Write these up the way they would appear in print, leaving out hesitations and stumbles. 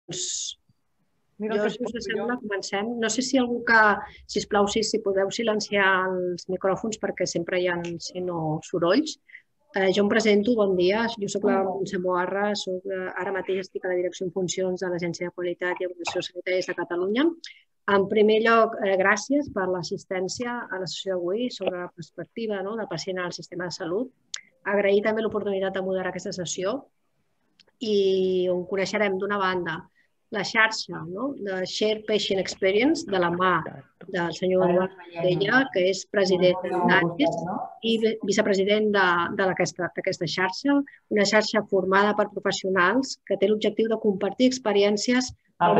Jo, si us sembla, comencem. No sé si algú que, sisplau, si podeu silenciar els micròfons perquè sempre hi ha, si no, sorolls. Jo em presento, bon dia. Jo soc la Montse Moarra, ara mateix estic a la direcció en funcions de l'Agència de Qualitat i Avaluació Sanitàries de Catalunya. En primer lloc, gràcies per l'assistència a la sessió d'avui sobre la perspectiva del pacient al sistema de salut. Agrair també l'oportunitat de moderar aquesta sessió i on coneixerem d'una banda la xarxa de Shared Patient Experience de la mà del senyor Eduard Portella, que és president d'ANES i vicepresident d'aquesta xarxa, una xarxa formada per professionals que té l'objectiu de compartir experiències amb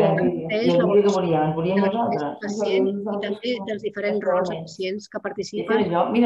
els pacients i també dels diferents rols de pacients que participen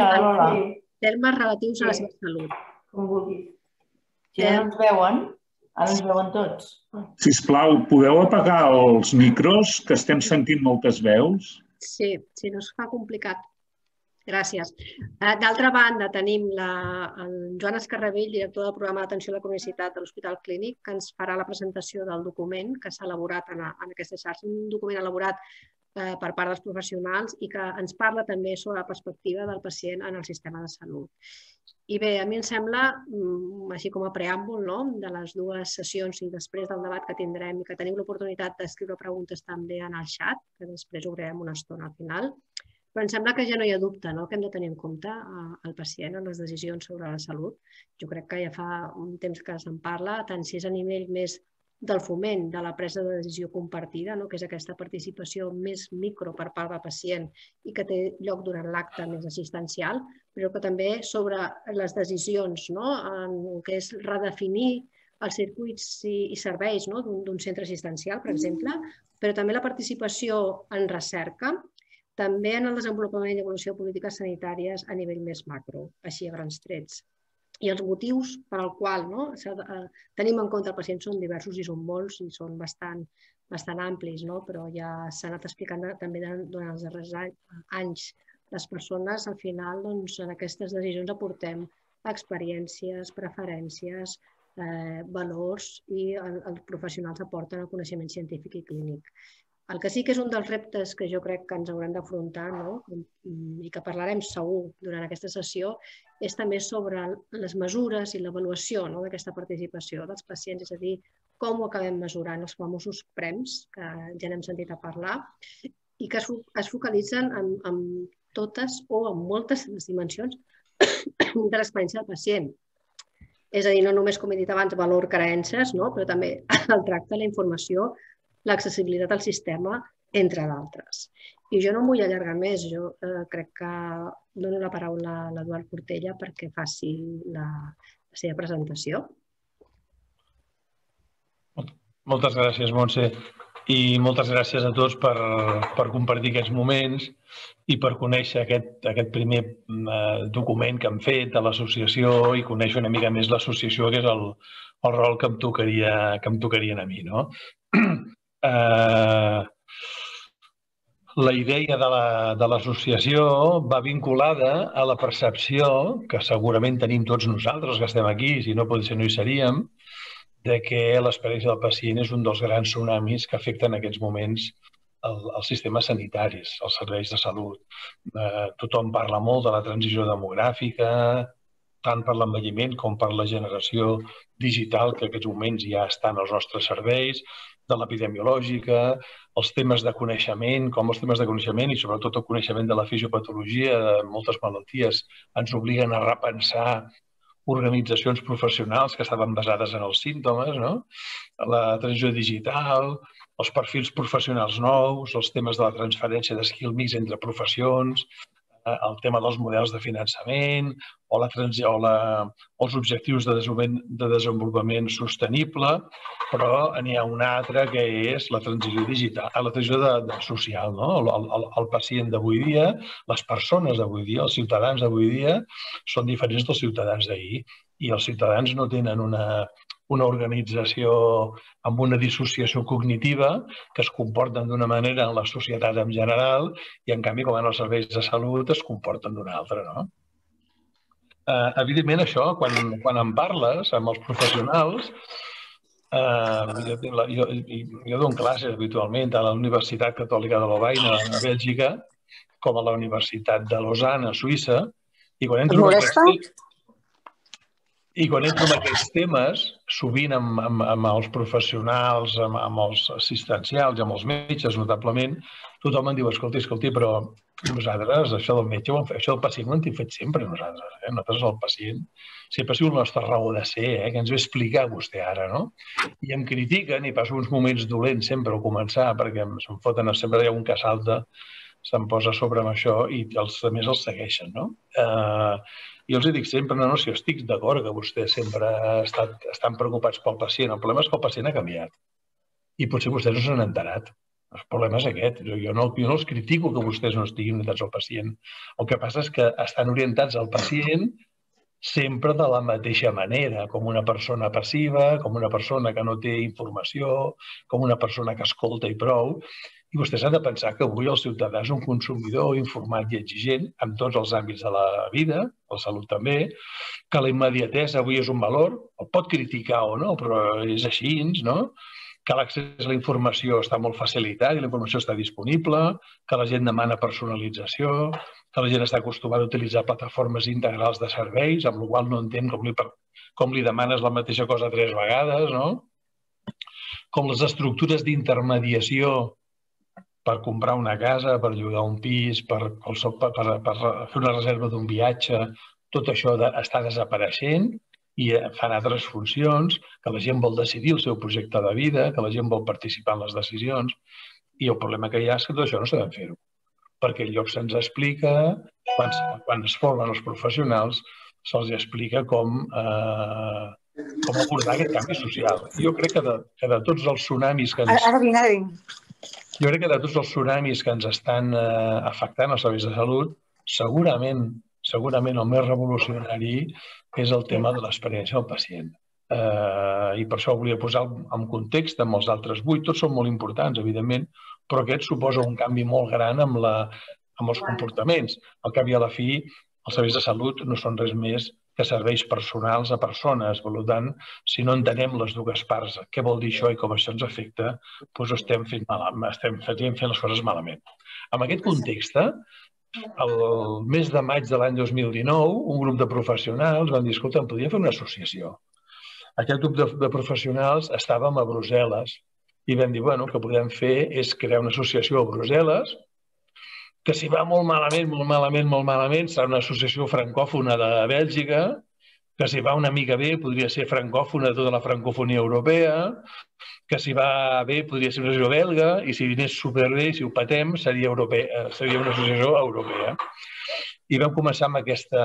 en termes relatius a la seva salut. Si no ens veuen, ara ens veuen tots. Sisplau, podeu apagar els micros, que estem sentint moltes veus? Sí, si no es fa complicat. Gràcies. D'altra banda, tenim el Joan Escarravell, director del programa d'atenció a la cronicitat de l'Hospital Clínic, que ens farà la presentació del document que s'ha elaborat en aquesta xarxa, un document elaborat per part dels professionals i que ens parla també sobre la perspectiva del pacient en el sistema de salut. I bé, a mi em sembla, així com a preàmbul de les dues sessions i després del debat que tindrem i que tenim l'oportunitat d'escriure preguntes també en el xat, que després obrirem una estona al final, però em sembla que ja no hi ha dubte que hem de tenir en compte el pacient en les decisions sobre la salut. Jo crec que ja fa un temps que se'n parla, tant si és a nivell més del foment de la presa de decisió compartida, que és aquesta participació més micro per part del pacient i que té lloc durant l'acte més assistencial, però que també sobre les decisions, en el que és redefinir els circuits i serveis d'un centre assistencial, per exemple, però també la participació en recerca, també en el desenvolupament i evolució de polítiques sanitàries a nivell més macro, així a grans trets. I els motius per al qual tenim en compte el pacient són diversos i són molts i són bastant amplis, però ja s'ha anat explicant també durant els darrers anys. Les persones, al final, en aquestes decisions aportem experiències, preferències, valors i els professionals aporten el coneixement científic i clínic. El que sí que és un dels reptes que jo crec que ens haurem d'afrontar i que parlarem segur durant aquesta sessió és també sobre les mesures i l'avaluació d'aquesta participació dels pacients, és a dir, com ho acabem mesurant, els famosos PREMs, que ja n'hem sentit a parlar, i que es focalitzen en totes o en moltes de les dimensions de l'experiència del pacient. És a dir, no només, com he dit abans, valor, creences, però també el tracte, la informació, l'accessibilitat al sistema, entre d'altres. I jo no em vull allargar més, jo crec que dono la paraula a l'Eduard Portella perquè faci la seva presentació. Moltes gràcies, Montse, i moltes gràcies a tots per compartir aquests moments i per conèixer aquest primer document que hem fet de l'associació i conèixer una mica més l'associació, que és el rol que em tocaria a mi. La idea de l'associació va vinculada a la percepció que segurament tenim tots nosaltres que estem aquí, si no pot ser no hi seríem, que l'experiència del pacient és un dels grans tsunamis que afecten en aquests moments els sistemes sanitaris, els serveis de salut. Tothom parla molt de la transició demogràfica, tant per l'envelliment com per la generació digital que en aquests moments ja estan als nostres serveis, de l'epidemiològica, els temes de coneixement, com els temes de coneixement i sobretot el coneixement de la fisiopatologia de moltes malalties ens obliguen a repensar organitzacions professionals que estaven basades en els símptomes, la transició digital, els perfils professionals nous, els temes de la transferència d'skill mix entre professions, el tema dels models de finançament o els objectius de desenvolupament sostenible, però n'hi ha un altre que és la transició digital, la transició social. El pacient d'avui dia, les persones d'avui dia, els ciutadans d'avui dia són diferents dels ciutadans d'ahir i els ciutadans no tenen una organització amb una dissociació cognitiva que es comporten d'una manera en la societat en general i, en canvi, com en els serveis de salut, es comporten d'una altra. Evidentment, això, quan en parles amb els professionals, Jo dono classes habitualment a la Universitat Catòlica de Lovaina, a Bèlgica, com a la Universitat de Lausanne, a Suïssa, i quan entro en aquests temes, sovint amb els professionals, amb els assistencials i amb els metges, notablement, tothom em diu, escolti, però nosaltres, això del metge, això del pacient ho hem fet sempre nosaltres. Nosaltres, el pacient, sempre ha sigut la nostra raó de ser, que ens ve a explicar vostè ara, no? I em critiquen i passo uns moments dolents sempre al començar, perquè se'm foten, sempre hi ha un que salta, se'm posa sobre amb això i els altres els segueixen, no? Jo els dic sempre, no, si jo estic d'acord que vostès sempre estan preocupats pel pacient. El problema és que el pacient ha canviat i potser vostès no s'han enterat. El problema és aquest. Jo no els critico que vostès no estiguin orientats al pacient. El que passa és que estan orientats al pacient sempre de la mateixa manera, com una persona passiva, com una persona que no té informació, com una persona que escolta i prou. I vostès han de pensar que avui el ciutadà és un consumidor informat i exigent en tots els àmbits de la vida, la salut també, que la immediatesa avui és un valor, el pot criticar o no, però és així, no? Que l'accés a la informació està molt facilitat i la informació està disponible, que la gent demana personalització, que la gent està acostumada a utilitzar plataformes integrals de serveis, amb la qual no entén com li demanes la mateixa cosa 3 vegades, no? Com les estructures d'intermediació per comprar una casa, per llogar un pis, per fer una reserva d'un viatge, tot això està desapareixent i fan altres funcions, que la gent vol decidir el seu projecte de vida, que la gent vol participar en les decisions, i el problema que hi ha és que tot això no s'ha de fer-ho, perquè el lloc se'ns explica, quan es formen els professionals, se'ls explica com abordar aquest canvi social. Jo crec que de tots els tsunamis que ens estan afectant els serveis de salut, segurament el més revolucionari és el tema de l'experiència del pacient. I per això volia posar en context amb els altres 8. Tots són molt importants, evidentment, però aquest suposa un canvi molt gran amb els comportaments. Al cap i a la fi, els serveis de salut no són res més que serveis personals a persones. Per tant, si no entenem les dues parts, què vol dir això i com això ens afecta, doncs estem fent les coses malament. En aquest context, el mes de maig de l'any 2019, un grup de professionals van dir, escolta, podríem fer una associació. Aquest grup de professionals estàvem a Brussel·les i vam dir, bueno, el que podem fer és crear una associació a Brussel·les, que si va molt malament, serà una associació francòfona de Bèlgica, que si va una mica bé podria ser francòfona de tota la francofonia europea, que si va bé podria ser una associació belga, i si anés superbé, si ho patem, seria una associació europea. I vam començar amb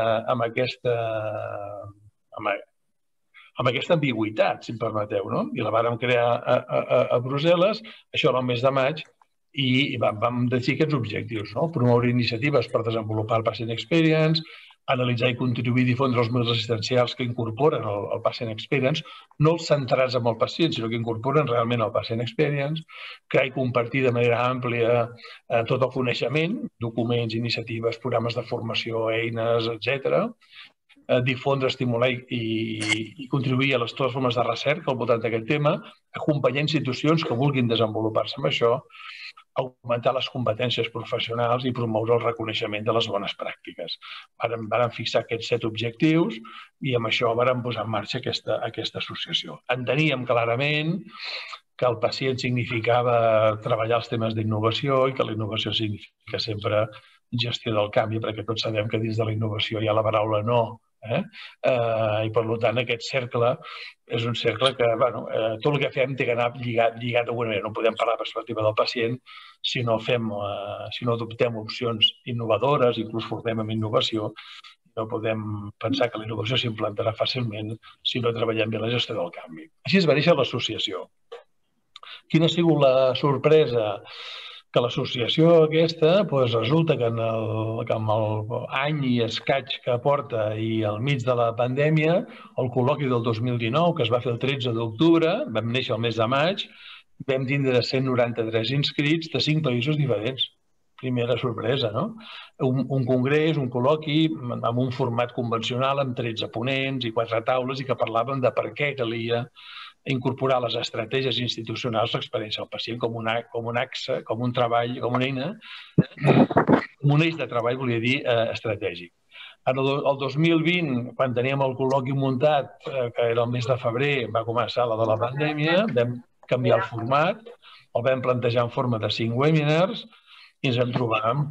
aquesta ambigüitat, si em permeteu, no? I la vàrem crear a Brussel·les, això era el mes de maig, i vam decidir aquests objectius, no? Promoure iniciatives per desenvolupar el Patient Experience, analitzar i contribuir a difondre els models assistencials que incorporen el Patient Experience, no els centrats en el pacient, sinó que incorporen realment el Patient Experience, crear i compartir de manera àmplia tot el coneixement, documents, iniciatives, programes de formació, eines, etc., difondre, estimular i contribuir a totes les formes de recerca al voltant d'aquest tema, acompanyar institucions que vulguin desenvolupar-se amb això, augmentar les competències professionals i promoure el reconeixement de les bones pràctiques. Vàrem fixar aquests 7 objectius i amb això vàrem posar en marxa aquesta associació. Enteníem clarament que el pacient significava treballar els temes d'innovació i que la innovació significa sempre gestió del canvi, perquè tots sabem que dins de la innovació hi ha la paraula no, i per tant aquest cercle és un cercle que tot el que fem té que anar lligat d'alguna manera. No podem parlar de perspectiva del pacient si no adoptem opcions innovadores, inclús formem amb innovació. No podem pensar que la innovació s'implantarà fàcilment si no treballem bé la gestió del canvi. Així es va néixer l'associació. Quina ha sigut la sorpresa? Que l'associació aquesta resulta que amb l'any i escaig que porta i al mig de la pandèmia, el col·loqui del 2019, que es va fer el 13 d'octubre, vam néixer el mes de maig, vam tindre 193 inscrits de 5 països diferents. Primera sorpresa, no? Un congrés, un col·loqui, amb un format convencional, amb 13 ponents i 4 taules, i que parlàvem de per què calia incorporar a les estratègies institucionals l'experiència del pacient com un axe, com un treball, com una eina, com un eix de treball, volia dir, estratègic. El 2020, quan teníem el col·loqui muntat, que era el mes de febrer, va començar la de la pandèmia, vam canviar el format, el vam plantejar en forma de 5 webinars i ens vam trobar amb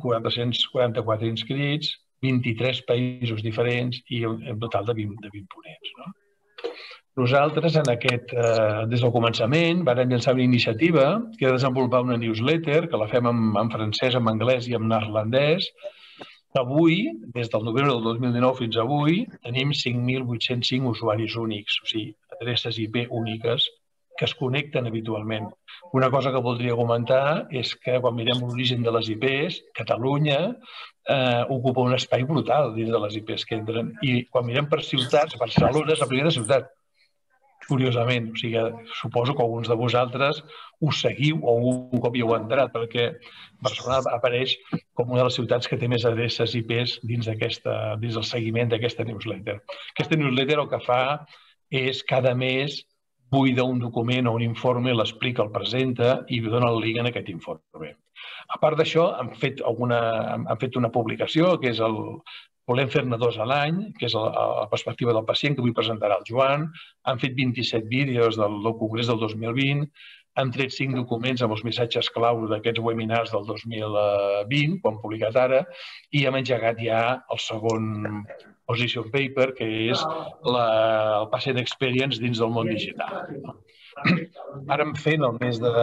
444 inscrits, 23 països diferents i un total de 20 ponents. Nosaltres, des del començament, vam llançar una iniciativa que era desenvolupar una newsletter, que la fem en francès, en anglès i en neerlandès. Avui, des del novembre del 2019 fins avui, tenim 5.805 usuaris únics, o sigui, adreces IP úniques, que es connecten habitualment. Una cosa que voldria comentar és que quan mirem l'origen de les IPs, Catalunya ocupa un espai brutal dins de les IPs que entren. I quan mirem per ciutats, Barcelona és la primera ciutat, curiosament. O sigui, suposo que alguns de vosaltres us seguiu o un cop hi heu entrat, perquè Barcelona apareix com una de les ciutats que té més adreces IPs dins del seguiment d'aquesta newsletter. Aquesta newsletter el que fa és cada mes buida un document o un informe, l'explica, el presenta i dona el link en aquest informe. A part d'això, han fet una publicació, que és el Volem fer-ne 2 a l'any, que és la perspectiva del pacient, que avui presentarà el Joan. Han fet 27 vídeos del Congrés del 2020, han tret 5 documents amb els missatges clau d'aquests webinars del 2020, que han publicat ara, i hem engegat ja el segon position paper, que és el Patient Experience dins del món digital. Ara hem fet, en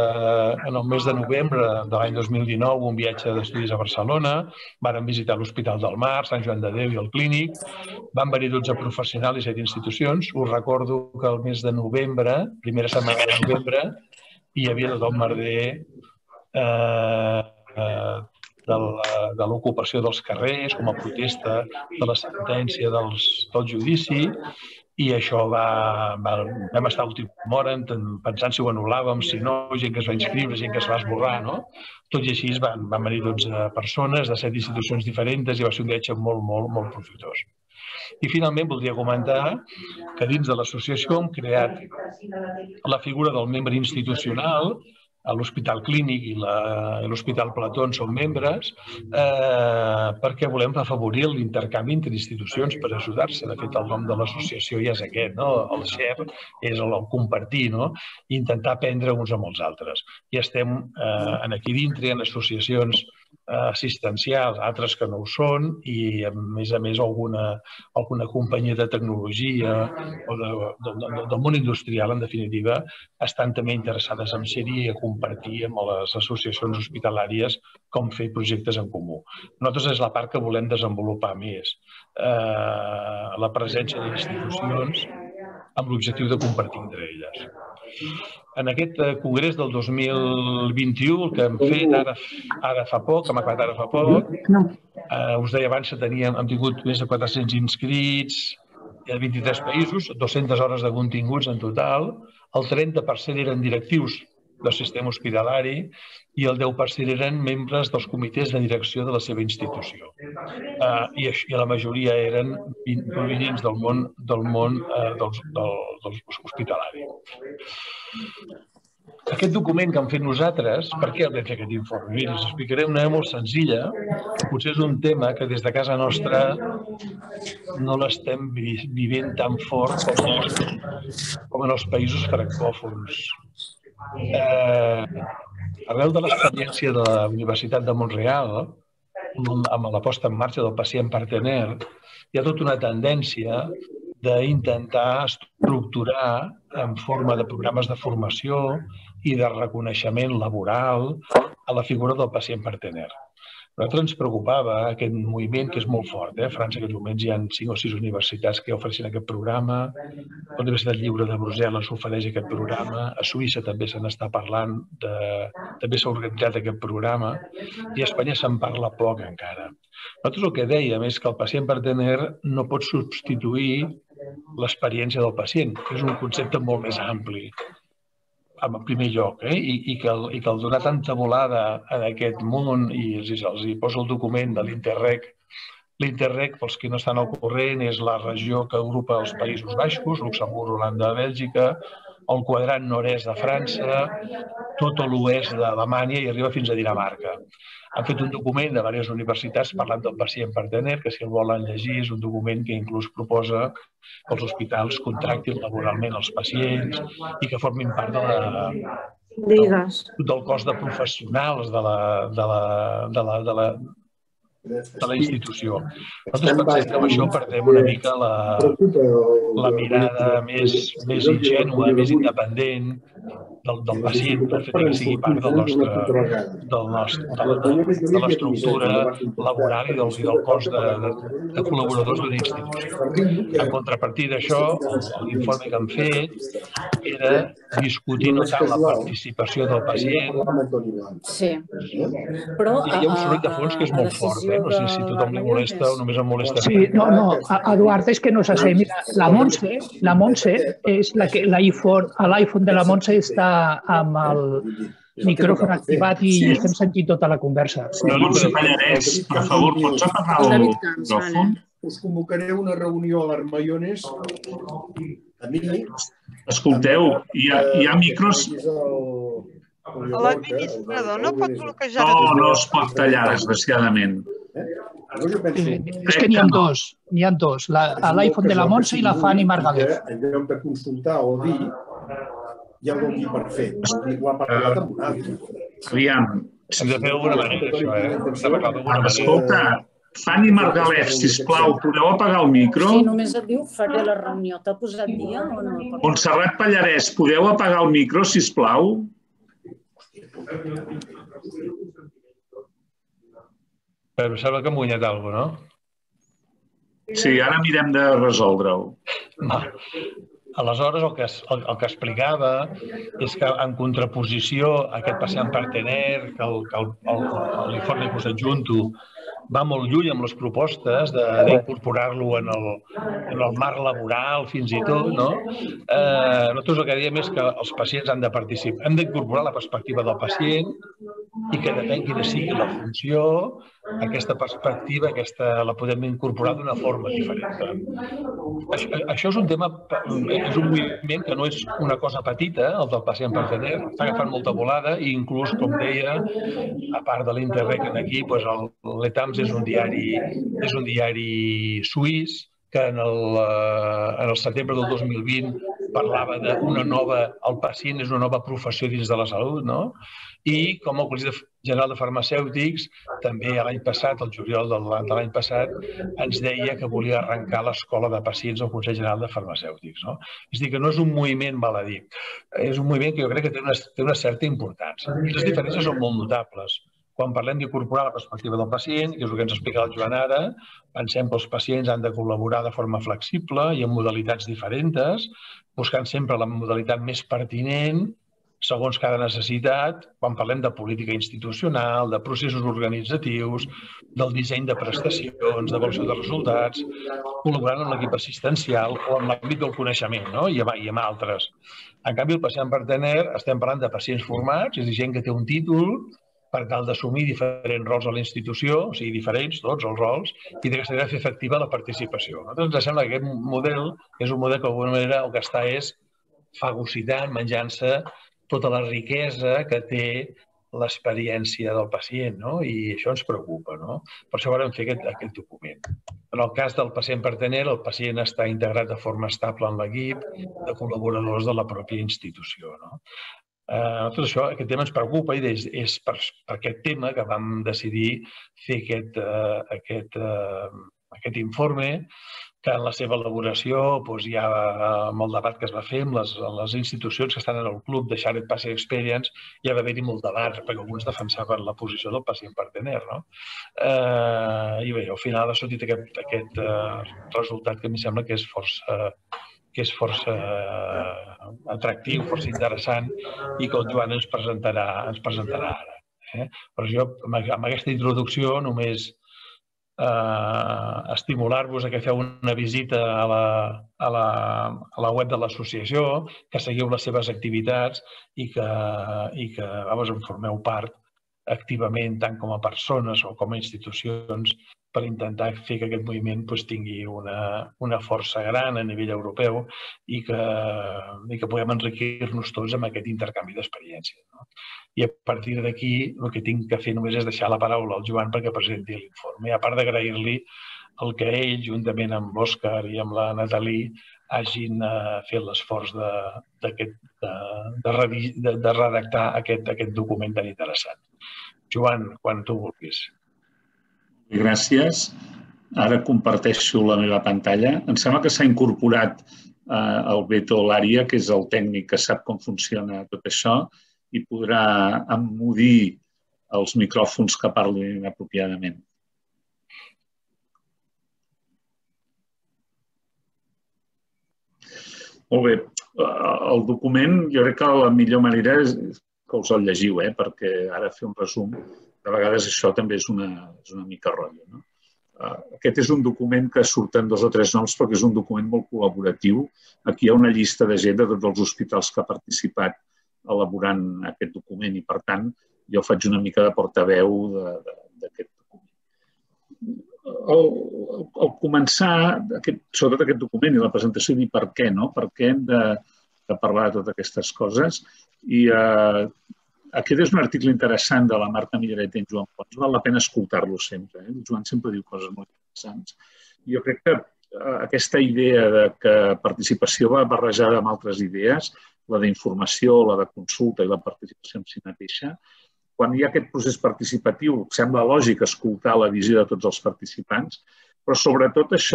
el mes de novembre de l'any 2019, un viatge d'estudis a Barcelona, vàrem visitar l'Hospital del Mar, Sant Joan de Déu i el Clínic, van venir 12 professionals i 7 institucions. Us recordo que el mes de novembre, primera setmana de novembre, hi havia tot el merder de l'ocupació dels carrers com a protesta de la sentència del judici, i això vam estar a última hora pensant si ho anul·làvem, si no, gent que es va inscriure, gent que es va esborrar, no? Tot i així van venir 12 persones de 7 institucions diferents i va ser un viatge molt, molt, molt profitós. I finalment voldria comentar que dins de l'associació hem creat la figura del membre institucional. L'Hospital Clínic i l'Hospital Plató en són membres perquè volem afavorir l'intercanvi entre institucions per ajudar-se. De fet, el nom de l'associació ja és aquest, el share és el compartir, i intentar aprendre uns amb els altres. I estem aquí dintre en associacions assistencials, altres que no ho són, i a més alguna companyia de tecnologia o del món industrial, en definitiva, estan també interessades en ser-hi i a compartir amb les associacions hospitalàries com fer projectes en comú. Nosaltres és la part que volem desenvolupar més, la presència d'institucions amb l'objectiu de compartir entre elles. En aquest congrés del 2021, el que hem fet ara fa poc, hem acabat ara fa poc, us deia abans que hem tingut més de 400 inscrits de 23 països, 200 hores de continguts en total, el 30% eren directius del sistema hospitalari i el 10% eren membres dels comitès de direcció de la seva institució. I la majoria eren provinents del món hospitalari. Aquest document que hem fet nosaltres, per què el vam fer aquest informe? Miri, us explicaré d'una manera molt senzilla, que potser és un tema que des de casa nostra no l'estem vivint tan fort com en els països francòfons. Arrel de l'experiència de la Universitat de Mont-real, amb la posta en marxa del pacient partener, hi ha tota una tendència d'intentar estructurar en forma de programes de formació i de reconeixement laboral a la figura del pacient partener. A nosaltres ens preocupava aquest moviment, que és molt fort. A França, en aquests moments, hi ha 5 o 6 universitats que ofereixen aquest programa. La Universitat Lliure de Brussel·les ofereix aquest programa. A Suïssa també se n'està parlant, també s'ha organitzat aquest programa. I a Espanya se'n parla poc encara. Nosaltres el que dèiem és que el pacient partener no pot substituir l'experiència del pacient, que és un concepte molt més ampli. En primer lloc, i que el donar tanta volada en aquest món, i els poso el document de l'Interreg. L'Interreg, pels que no estan al corrent, és la regió que agrupa els Països Baixos, Luxemburg, Holanda, Bèlgica, el quadrant nord-est de França, tot l'oest d'Alemanya i arriba fins a Dinamarca. Han fet un document de diverses universitats parlant del pacient partener, que si el volen llegir és un document que inclús proposa que els hospitals contractin laboralment els pacients i que formin part del cos de professionals de la institució. Nosaltres pensem que amb això perdem una mica la mirada més ingènua, més independent del pacient, pel fet que sigui part de l'estructura laboral i del cos de col·laboradors d'una institució. En contrapartida d'això, l'informe que han fet era discutir no tant la participació del pacient. Sí. Però hi ha un soroll de fons que és molt fort, no sé si tothom li molesta o només em molesta. Sí, no, Eduard, és que no se sé. Mira, la Montse és l'iPhone de la Montse està amb el micròfon activat i estem sentint tota la conversa. Montse Pallarès, per favor, pots apagar el micròfon? Us convocaré una reunió a l'Armayones. Escolteu, hi ha micros... L'administrador no pot bloquejar... No es pot tallar, desgraciadament. És que n'hi ha dos, l'iPhone de la Montse i la Fanny Margalef. En lloc de consultar o dir, hi ha algun per fer. Ho ha parlat amb un altre. Aviam. S'ha de fer d'alguna manera, això, S'ha de parlar d'alguna manera. Escolta, Fanny Margalef, sisplau, podeu apagar el micro? Sí, només et diu faré la reunió. T'ha posat dia o no? Montserrat Pallarès, podeu apagar el micro, sisplau? Però sembla que hem guanyat alguna cosa, no? Sí, ara mirem de resoldre-ho. Aleshores, el que explicava és que en contraposició a aquest pacient partener, que l'informe que us adjunto va molt lluny amb les propostes d'incorporar-lo en el marc laboral, fins i tot, no? Nosaltres el que diem és que els pacients han de participar, hem d'incorporar la perspectiva del pacient i que depèn quina sigui la funció, aquesta perspectiva la podem incorporar d'una forma diferent. Això és un tema, és un moviment que no és una cosa petita, el del pacient partener, està agafant molta volada i inclús, com deia, a part de l'Interreg aquí, l'ETAMS és un diari suís que en el setembre del 2020 parlava d'una nova, el pacient és una nova professió dins de la salut, no? I com el Col·legi General de Farmacèutics, també l'any passat, el juliol de l'any passat, ens deia que volia arrencar l'escola de pacients al Consell General de Farmacèutics. És a dir, que no és un moviment baladí, és un moviment que jo crec que té una certa importància. I les diferències són molt notables. Quan parlem d'incorporar la perspectiva del pacient, que és el que ens ha explicat el Joan ara, pensem que els pacients han de col·laborar de forma flexible i en modalitats diferents, buscant sempre la modalitat més pertinent segons cada necessitat, quan parlem de política institucional, de processos organitzatius, del disseny de prestacions, d'avaluació de resultats, col·laborant amb l'equip assistencial o en l'àmbit del coneixement, i amb altres. En canvi, el pacient partener, estem parlant de pacients formats, és a dir, gent que té un títol per tal d'assumir diferents rols a la institució, o sigui, diferents, tots els rols, i d'aquesta manera fer efectiva la participació. A nosaltres ens sembla que aquest model és un model que d'alguna manera el que està és fagocitant, menjant-se tota la riquesa que té l'experiència del pacient, i això ens preocupa. Per això vam fer aquest document. En el cas del pacient partener, el pacient està integrat de forma estable en l'equip de col·laboradors de la pròpia institució. Tot això, aquest tema ens preocupa i és per aquest tema que vam decidir fer aquest informe, que en la seva elaboració hi ha molt debat que es va fer amb les institucions que estan en el club de Shared Patient Experience, hi va haver-hi molt debat, perquè alguns defensaven la posició del pacient partener. I bé, al final ha sortit aquest resultat que a mi sembla que és força atractiu, força interessant i que el Joan ens presentarà ara. Però jo, amb aquesta introducció, només estimular-vos que feu una visita a la web de l'associació, que seguiu les seves activitats i que en formeu part activament tant com a persones o com a institucions per intentar fer que aquest moviment tingui una força gran a nivell europeu i que puguem enriquir-nos tots amb aquest intercanvi d'experiències. I a partir d'aquí el que tinc que fer només és deixar la paraula al Joan perquè presenti l'informe. A part d'agrair-li el que ell, juntament amb l'Òscar i amb la Nathalie, hagin fet l'esforç de redactar aquest document tan interessant. Joan, quan tu vulguis. Gràcies. Ara comparteixo la meva pantalla. Em sembla que s'ha incorporat el Beto Lària, que és el tècnic que sap com funciona tot això i podrà emmudir els micròfons que parlin apropiadament. Molt bé. El document, jo crec que la millor manera és que us el llegiu, perquè ara fer un resum, de vegades això també és una mica rotllo. Aquest és un document que surten 2 o 3 noms perquè és un document molt col·laboratiu. Aquí hi ha una llista de gent de tots els hospitals que ha participat elaborant aquest document i, per tant, jo faig una mica de portaveu d'aquest document. Al començar, sobretot aquest document i la presentació, dir per què, no? Per què hem de parlar de totes aquestes coses. I aquest és un article interessant de la Marta Millaret i en Joan Pons. Val la pena escoltar-lo sempre. El Joan sempre diu coses molt interessants. Jo crec que aquesta idea de que participació va barrejada amb altres idees, la d'informació, la de consulta i la participació en si mateixa, quan hi ha aquest procés participatiu, sembla lògic escoltar la visió de tots els participants, però sobretot això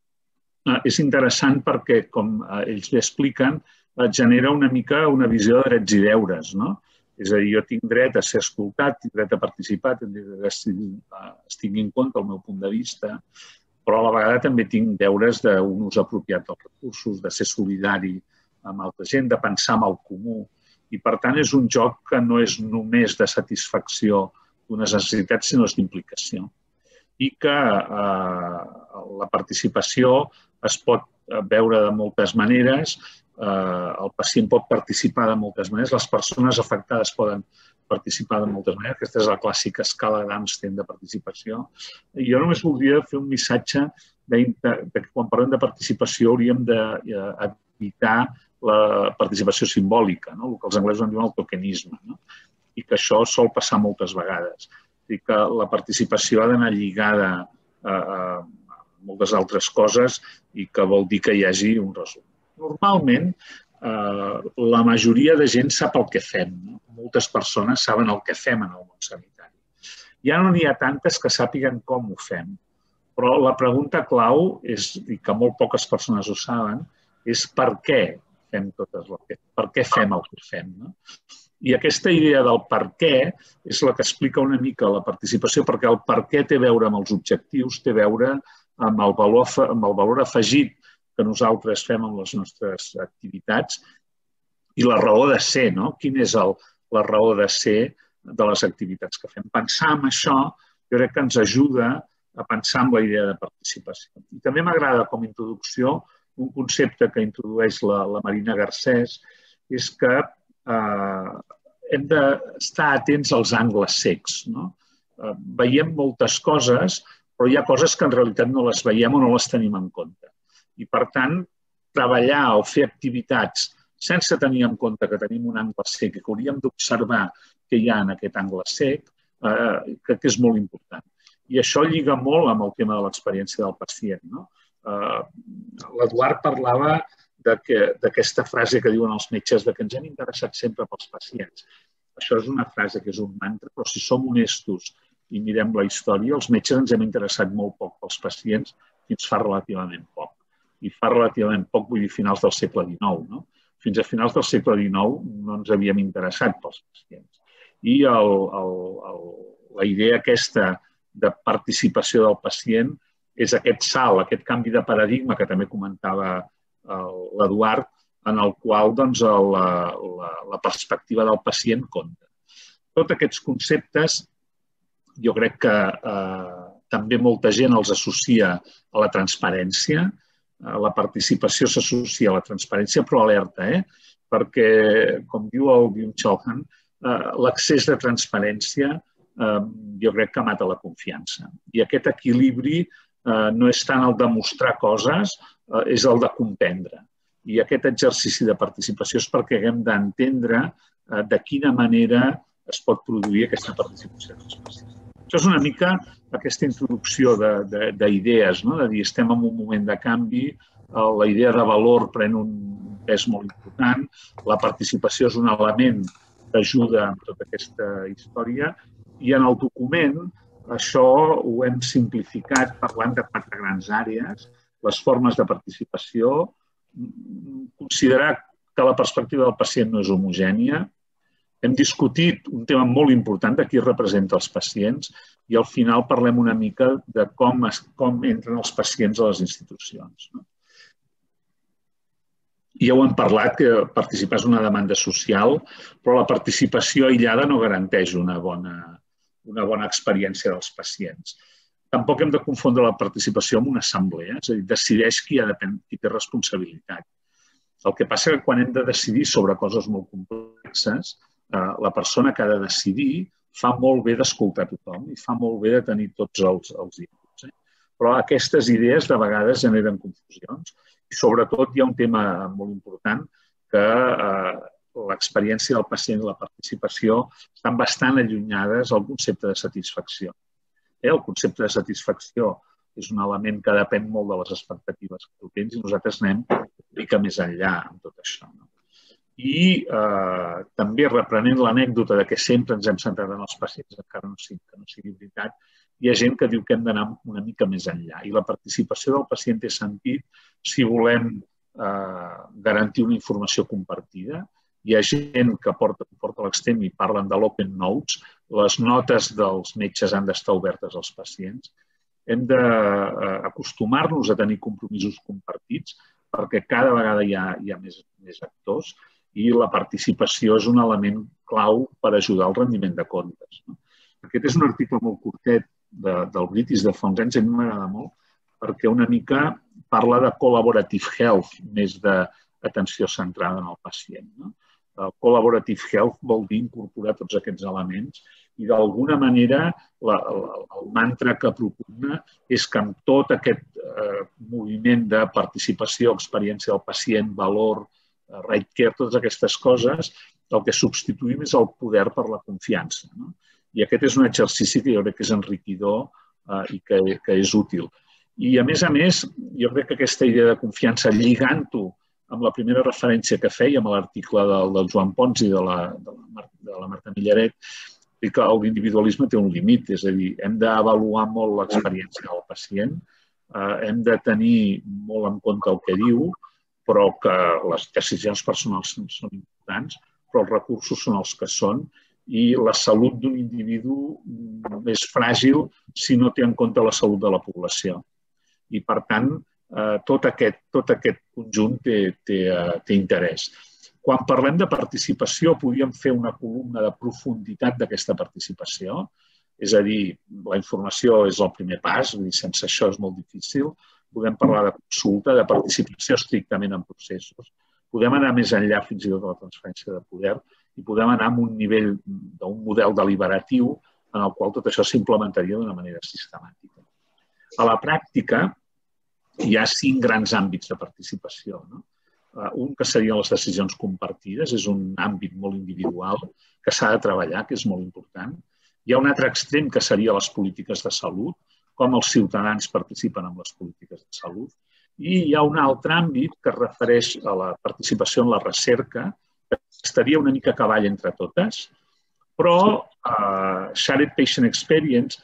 és interessant perquè, com ells bé expliquen, genera una mica una visió de drets i deures. És a dir, jo tinc dret a ser escoltat, tinc dret a participar, tinc dret a es tingui en compte el meu punt de vista, però a la vegada també tinc deures d'un ús apropiat dels recursos, de ser solidari amb altra gent, de pensar en el comú. I, per tant, és un joc que no és només de satisfacció d'unes necessitats, sinó d'implicació. I que la participació es pot veure de moltes maneres, el pacient pot participar de moltes maneres, les persones afectades poden participar de moltes maneres. Aquesta és la clàssica escala d'Amstein de participació. I jo només voldria fer un missatge que quan parlem de participació hauríem d'evitar la participació simbòlica, el que els anglesos en diuen el tokenisme, i que això sol passar moltes vegades. I que la participació ha d'anar lligada a moltes altres coses i que vol dir que hi hagi un resum. Normalment, la majoria de gent sap el que fem. Moltes persones saben el que fem en el món sanitari. Ja no n'hi ha tantes que sàpiguen com ho fem, però la pregunta clau, i que molt poques persones ho saben, és per què fem per què fem el que fem. I aquesta idea del per què és la que explica una mica la participació, perquè el per què té a veure amb els objectius, té a veure amb el valor afegit que nosaltres fem amb les nostres activitats i la raó de ser, quina és la raó de ser de les activitats que fem. Pensar en això jo crec que ens ajuda a pensar en la idea de participació. I també m'agrada com a introducció un concepte que introdueix la Marina Garcés, és que hem d'estar atents als angles cecs. Veiem moltes coses, però hi ha coses que en realitat no les veiem o no les tenim en compte. I, per tant, treballar o fer activitats sense tenir en compte que tenim un angle cec i que hauríem d'observar què hi ha en aquest angle cec, crec que és molt important. I això lliga molt amb el tema de l'experiència del pacient. L'Eduard parlava d'aquesta frase que diuen els metges que ens hem interessat sempre pels pacients. Això és una frase que és un mantra, però si som honestos i mirem la història, els metges ens hem interessat molt poc pels pacients fins fa relativament poc. I fa relativament poc, vull dir, finals del segle XIX. Fins a finals del segle XIX no ens havíem interessat pels pacients. I la idea aquesta de participació del pacient és aquest salt, aquest canvi de paradigma que també comentava l'Eduard, en el qual la perspectiva del pacient compta. Tots aquests conceptes jo crec que també molta gent els associa a la transparència. La participació s'associa a la transparència, però alerta, perquè, com diu el Byung-Chul Han, l'excés de transparència jo crec que mata la confiança. I aquest equilibri no és tant el de mostrar coses, és el de comprendre. I aquest exercici de participació és perquè haguem d'entendre de quina manera es pot produir aquesta participació dels pacients. Això és una mica aquesta introducció d'idees, de dir estem en un moment de canvi, la idea de valor pren un pes molt important, la participació és un element que ajuda en tota aquesta història i en el document això ho hem simplificat parlant de 4 grans àrees, les formes de participació, considerar que la perspectiva del pacient no és homogènia. Hem discutit un tema molt important de qui representa els pacients i al final parlem una mica de com entren els pacients a les institucions. Ja ho hem parlat, que participar és una demanda social, però la participació aïllada no garanteix una bona experiència dels pacients. Tampoc hem de confondre la participació amb una assemblea, és a dir, decideix qui té responsabilitat. El que passa que quan hem de decidir sobre coses molt complexes, la persona que ha de decidir fa molt bé d'escoltar tothom i fa molt bé de tenir tots els inputs. Però aquestes idees de vegades generen confusions i sobretot hi ha un tema molt important que l'experiència del pacient i la participació estan bastant allunyades del concepte de satisfacció. El concepte de satisfacció és un element que depèn molt de les expectatives que tu tens i nosaltres anem una mica més enllà amb tot això. I també reprenent l'anècdota de que sempre ens hem centrat en els pacients, encara no sigui veritat, hi ha gent que diu que hem d'anar una mica més enllà. I la participació del pacient té sentit si volem garantir una informació compartida. Hi ha gent que porta a l'extrem i parlen de l'open notes. Les notes dels metges han d'estar obertes als pacients. Hem d'acostumar-nos a tenir compromisos compartits perquè cada vegada hi ha més actors i la participació és un element clau per ajudar al rendiment de comptes. Aquest és un article molt curtet del British de fa uns anys, a mi m'agrada molt, perquè una mica parla de collaborative health més d'atenció centrada en el pacient. El collaborative health vol dir incorporar tots aquests elements i d'alguna manera el mantra que propugna és que amb tot aquest moviment de participació, experiència del pacient, valor, right care, totes aquestes coses, el que substituïm és el poder per la confiança. I aquest és un exercici que jo crec que és enriquidor i que és útil. I a més, jo crec que aquesta idea de confiança, lligant-ho amb la primera referència que fèiem a l'article del Joan Pons i de la Marta Millaret, i que l'individualisme té un límit, és a dir, hem d'avaluar molt l'experiència del pacient, hem de tenir molt en compte el que diu, però que les decisions personals són importants, però els recursos són els que són i la salut d'un individu és fràgil si no té en compte la salut de la població. I, per tant, tot aquest conjunt té interès. Quan parlem de participació, podríem fer una columna de profunditat d'aquesta participació, és a dir, la informació és el primer pas, sense això és molt difícil. Podem parlar de consulta, de participació estrictament en processos. Podem anar més enllà fins i tot de la transferència de poder i podem anar a un nivell d'un model deliberatiu en el qual tot això s'implementaria d'una manera sistemàtica. A la pràctica hi ha 5 grans àmbits de participació. Un que serien les decisions compartides, és un àmbit molt individual que s'ha de treballar, que és molt important. Hi ha un altre extrem que seria les polítiques de salut, com els ciutadans participen en les polítiques de salut. I hi ha un altre àmbit que es refereix a la participació en la recerca, que estaria una mica a cavall entre totes, però Shared Patient Experience,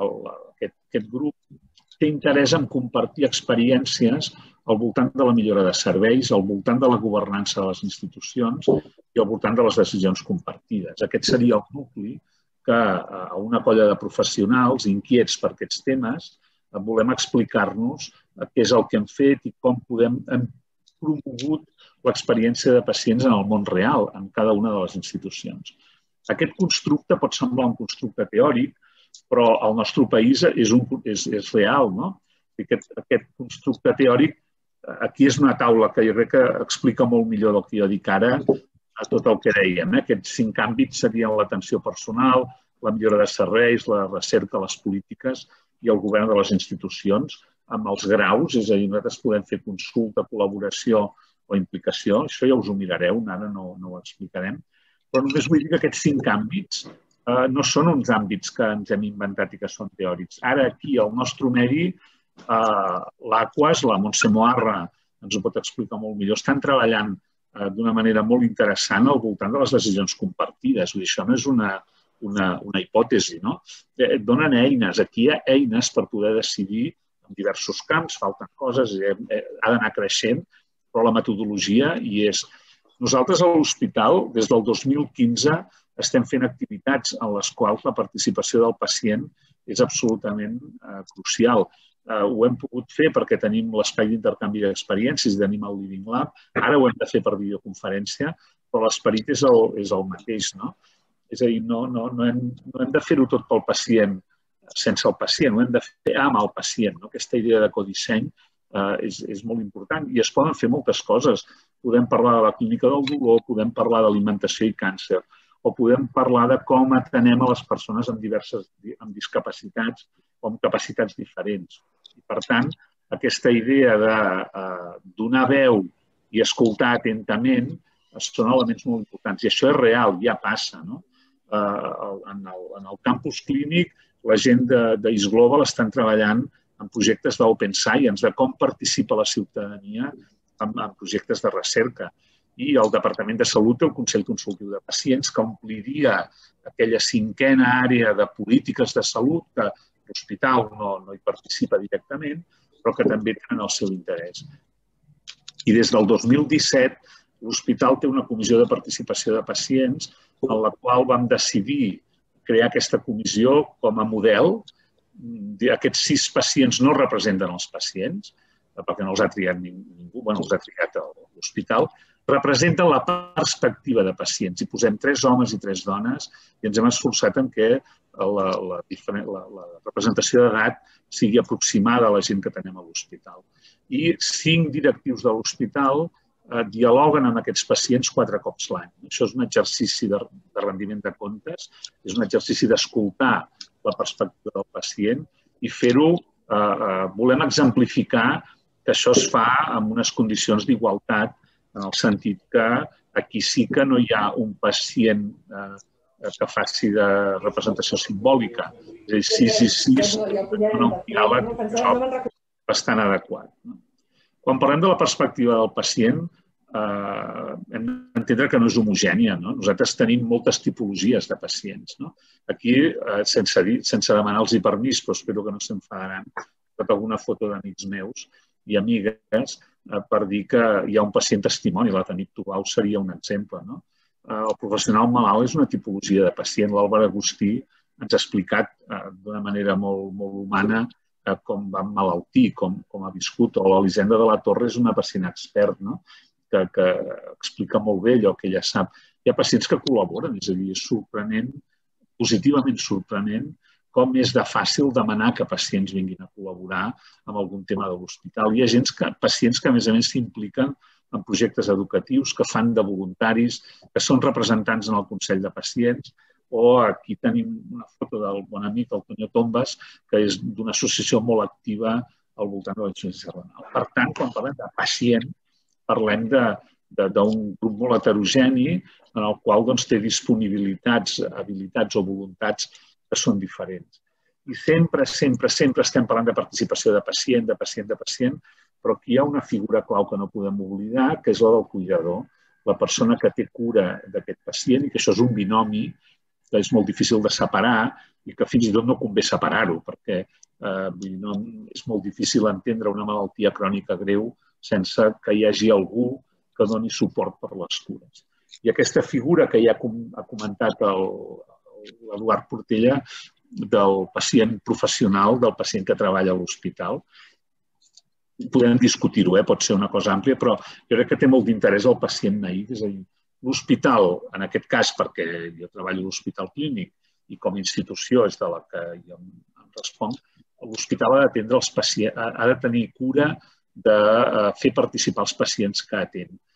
aquest grup, té interès en compartir experiències al voltant de la millora de serveis, al voltant de la governança de les institucions i al voltant de les decisions compartides. Aquest seria el nucli que a una colla de professionals inquiets per aquests temes volem explicar-nos què és el que hem fet i com hem promogut l'experiència de pacients en el món real, en cada una de les institucions. Aquest constructe pot semblar un constructe teòric, però al nostre país és real. Aquest constructe teòric, aquí és una taula que jo crec que explica molt millor del que jo dic ara, tot el que dèiem. Aquests 5 àmbits serien l'atenció personal, la millora de serveis, la recerca, les polítiques i el govern de les institucions, amb els graus, és a dir, nosaltres podem fer consulta, col·laboració o implicació. Això ja us ho mirareu, ara no ho explicarem. Però només vull dir que aquests 5 àmbits no són uns àmbits que ens hem inventat i que són teòrics. Ara, aquí, al nostre medi, l'Aquas, la Montse Moarra, ens ho pot explicar molt millor, estan treballant d'una manera molt interessant al voltant de les decisions compartides. Això no és una hipòtesi, no? Et donen eines. Aquí hi ha eines per poder decidir en diversos camps, falten coses, ha d'anar creixent, però la metodologia hi és. Nosaltres a l'hospital, des del 2015, estem fent activitats en les quals la participació del pacient és absolutament crucial. Ho hem pogut fer perquè tenim l'espai d'intercanvi d'experiències, tenim el Living Lab, ara ho hem de fer per videoconferència, però l'esperit és el mateix, no? És a dir, no hem de fer-ho tot pel pacient, sense el pacient, ho hem de fer amb el pacient. Aquesta idea de codisseny és molt important i es poden fer moltes coses. Podem parlar de la clínica del dolor, podem parlar d'alimentació i càncer, o podem parlar de com atenem a les persones amb discapacitats o amb capacitats diferents. I, per tant, aquesta idea de donar veu i escoltar atentament són elements molt importants. I això és real, ja passa. En el campus clínic, la gent d'Is Global estan treballant en projectes d'Open Science, de com participa la ciutadania en projectes de recerca. I el Departament de Salut té el Consell Consultiu de Pacients, que ompliria aquella 5a àrea de polítiques de salut, que l'hospital no hi participa directament, però que també tenen el seu interès. I des del 2017, l'hospital té una comissió de participació de pacients en la qual vam decidir crear aquesta comissió com a model. Aquests 6 pacients no representen els pacients, perquè no els ha triat ningú, els ha triat l'hospital, representen la perspectiva de pacients. Hi posem 3 homes i 3 dones i ens hem esforçat en què la representació d'edat sigui aproximada a la gent que tenim a l'hospital. I 5 directius de l'hospital dialoguen amb aquests pacients 4 cops l'any. Això és un exercici de rendiment de comptes, és un exercici d'escoltar la perspectiva del pacient i fer-ho, volem exemplificar que això es fa amb unes condicions d'igualtat, en el sentit que aquí sí que no hi ha un pacient que faci de representació simbòlica. És a dir, 6 i 6 dona un diàleg bastant adequat. Quan parlem de la perspectiva del pacient, hem d'entendre que no és homogènia. Nosaltres tenim moltes tipologies de pacients. Aquí, sense demanar-los permís, però espero que no s'enfadaran, he fet alguna foto d'amics meus i amigues per dir que hi ha un pacient testimoni, la Tanit Tubau seria un exemple. El professional malalt és una tipologia de pacient. L'Àlvar Agustí ens ha explicat d'una manera molt humana com va emmalaltir, com ha viscut. O l'Elisenda de la Torre és una pacient expert que explica molt bé allò que ella sap. Hi ha pacients que col·laboren, és a dir, és sorprenent, positivament sorprenent, com és de fàcil demanar que pacients vinguin a col·laborar amb algun tema de l'hospital. Hi ha pacients que, a més s'impliquen en projectes educatius, que fan de voluntaris, que són representants en el Consell de Pacients, o aquí tenim una foto del bon amic, el Toño Tombas, que és d'una associació molt activa al voltant de la insuficiència renal. Per tant, quan parlem de pacient, parlem d'un grup molt heterogeni en el qual té disponibilitats, habilitats o voluntats que són diferents. I sempre estem parlant de participació de pacient, però aquí hi ha una figura clau que no podem oblidar, que és la del cuidador, la persona que té cura d'aquest pacient, i que això és un binomi que és molt difícil de separar i que fins i tot no convé separar-ho, perquè és molt difícil entendre una malaltia crònica greu sense que hi hagi algú que doni suport per les cures. I aquesta figura que ja ha comentat l'Eduard Portella, del pacient professional, del pacient que treballa a l'hospital. Podem discutir-ho, pot ser una cosa àmplia, però jo crec que té molt d'interès el pacient naïf. És a dir, l'hospital, en aquest cas, perquè jo treballo a l'hospital clínic i com a institució és de la que jo em responc, l'hospital ha d'atendre els pacients, ha de tenir cura de fer participar els pacients que atén.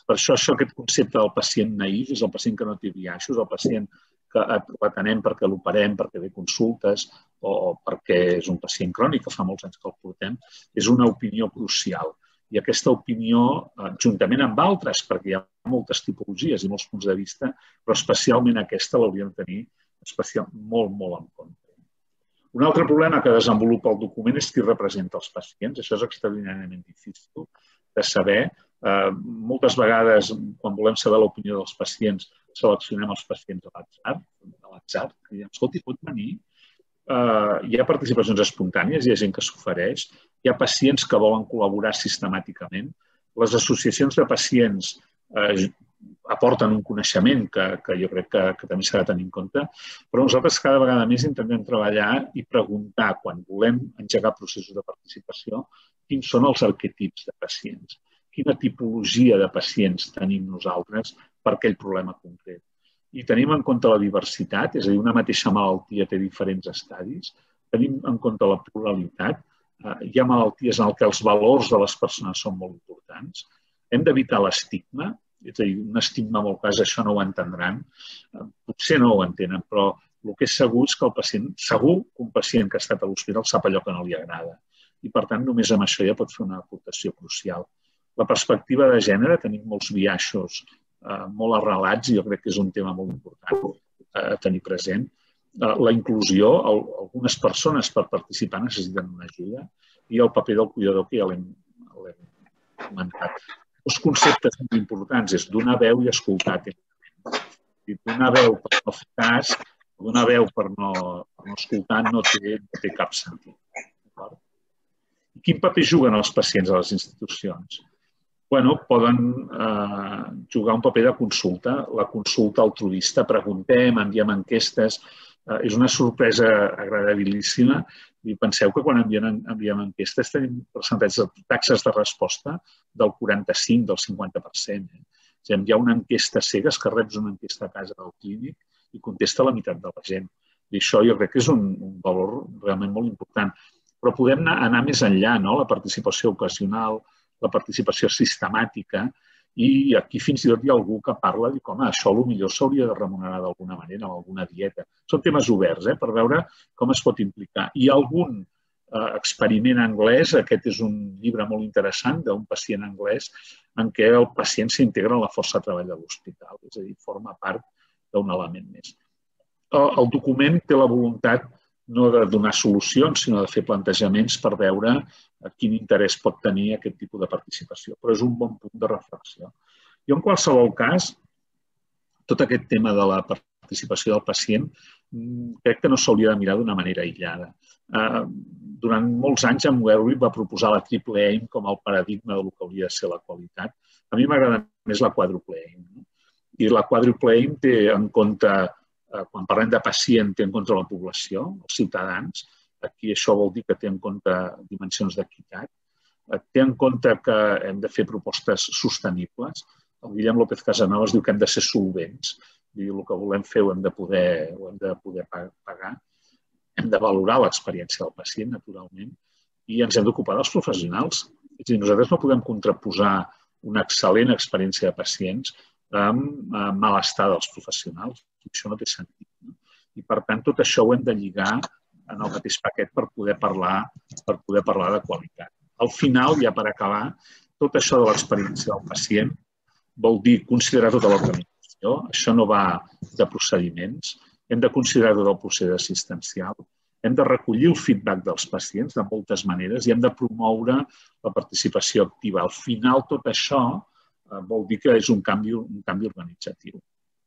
Per això aquest concepte del pacient naïf és el pacient que no té biaixos, el pacient que l'atenem perquè l'operem, perquè ve consultes o perquè és un pacient crònic, que fa molts anys que el portem, és una opinió crucial. I aquesta opinió, juntament amb altres, perquè hi ha moltes tipologies i molts punts de vista, però especialment aquesta l'hauríem de tenir molt, molt en compte. Un altre problema que desenvolupa el document és qui representa els pacients. Això és extraordinàriament difícil de saber. Moltes vegades, quan volem saber l'opinió dels pacients, seleccionem els pacients a l'atzar. Escolti, pot venir? Hi ha participacions espontànies, hi ha gent que s'ofereix, hi ha pacients que volen col·laborar sistemàticament. Les associacions de pacients aporten un coneixement que jo crec que també s'ha de tenir en compte, però nosaltres cada vegada més intentem treballar i preguntar, quan volem engegar processos de participació, quins són els arquetips de pacients, quina tipologia de pacients tenim nosaltres per aquell problema concret. I tenim en compte la diversitat, és a dir, una mateixa malaltia té diferents estadis, tenim en compte la pluralitat, hi ha malalties en què els valors de les persones són molt importants, hem d'evitar l'estigma, és a dir, un estigma molt cas, això no ho entendran, potser no ho entenen, però el que és segur és que el pacient, segur que un pacient que ha estat a l'hospital sap allò que no li agrada i, per tant, només amb això ja pot fer una aportació crucial. La perspectiva de gènere, tenim molts biaixos molt arrelats i jo crec que és un tema molt important a tenir present. La inclusió, algunes persones per participar necessiten una ajuda i el paper del cuidador, que ja l'hem comentat. Els conceptes molt importants és donar veu i escoltar. Donar veu per no fer cas, donar veu per no escoltar no té cap sentit. Quin paper juguen els pacients a les institucions? Poden jugar un paper de consulta, la consulta altruista, preguntem, enviem enquestes, és una sorpresa agradabilíssima i penseu que quan enviem enquestes tenim percentatges de taxes de resposta del 45, del 50%. Hi ha una enquesta cegues que reps una enquesta a casa del clínic i contesta la meitat de la gent. I això jo crec que és un valor realment molt important. Però podem anar més enllà, la participació ocasional, la participació sistemàtica, i aquí fins i tot hi ha algú que parla i com això potser s'hauria de remunerar d'alguna manera, amb alguna dieta. Són temes oberts per veure com es pot implicar. Hi ha algun experiment anglès, aquest és un llibre molt interessant d'un pacient anglès, en què el pacient s'integra en la força de treball de l'hospital, és a dir, forma part d'un element més. El document té la voluntat no de donar solucions, sinó de fer plantejaments per veure quin interès pot tenir aquest tipus de participació. Però és un bon punt de reflexió. Jo, en qualsevol cas, tot aquest tema de la participació del pacient crec que no s'hauria de mirar d'una manera aïllada. Durant molts anys, en Werwick va proposar la triple aim com el paradigma del que hauria de ser la qualitat. A mi m'agrada més la quadruple aim. I la quadruple aim té en compte, quan parlem de pacient, té en compte la població, els ciutadans. Aquí això vol dir que té en compte dimensions d'equitat. Té en compte que hem de fer propostes sostenibles. El Guillem López Casanovas diu que hem de ser solvents. El que volem fer ho hem de poder pagar. Hem de valorar l'experiència del pacient, naturalment, i ens hem d'ocupar dels professionals. És a dir, nosaltres no podem contraposar una excel·lent experiència de pacients amb malestar dels professionals. Això no té sentit. I, per tant, tot això ho hem de lligar en el mateix paquet per poder parlar de qualitat. Al final, ja per acabar, tot això de l'experiència del pacient vol dir considerar tota l'organització. Això no va de procediments. Hem de considerar tot el procés assistencial. Hem de recollir el feedback dels pacients de moltes maneres i hem de promoure la participació activa. Al final, tot això vol dir que és un canvi organitzatiu.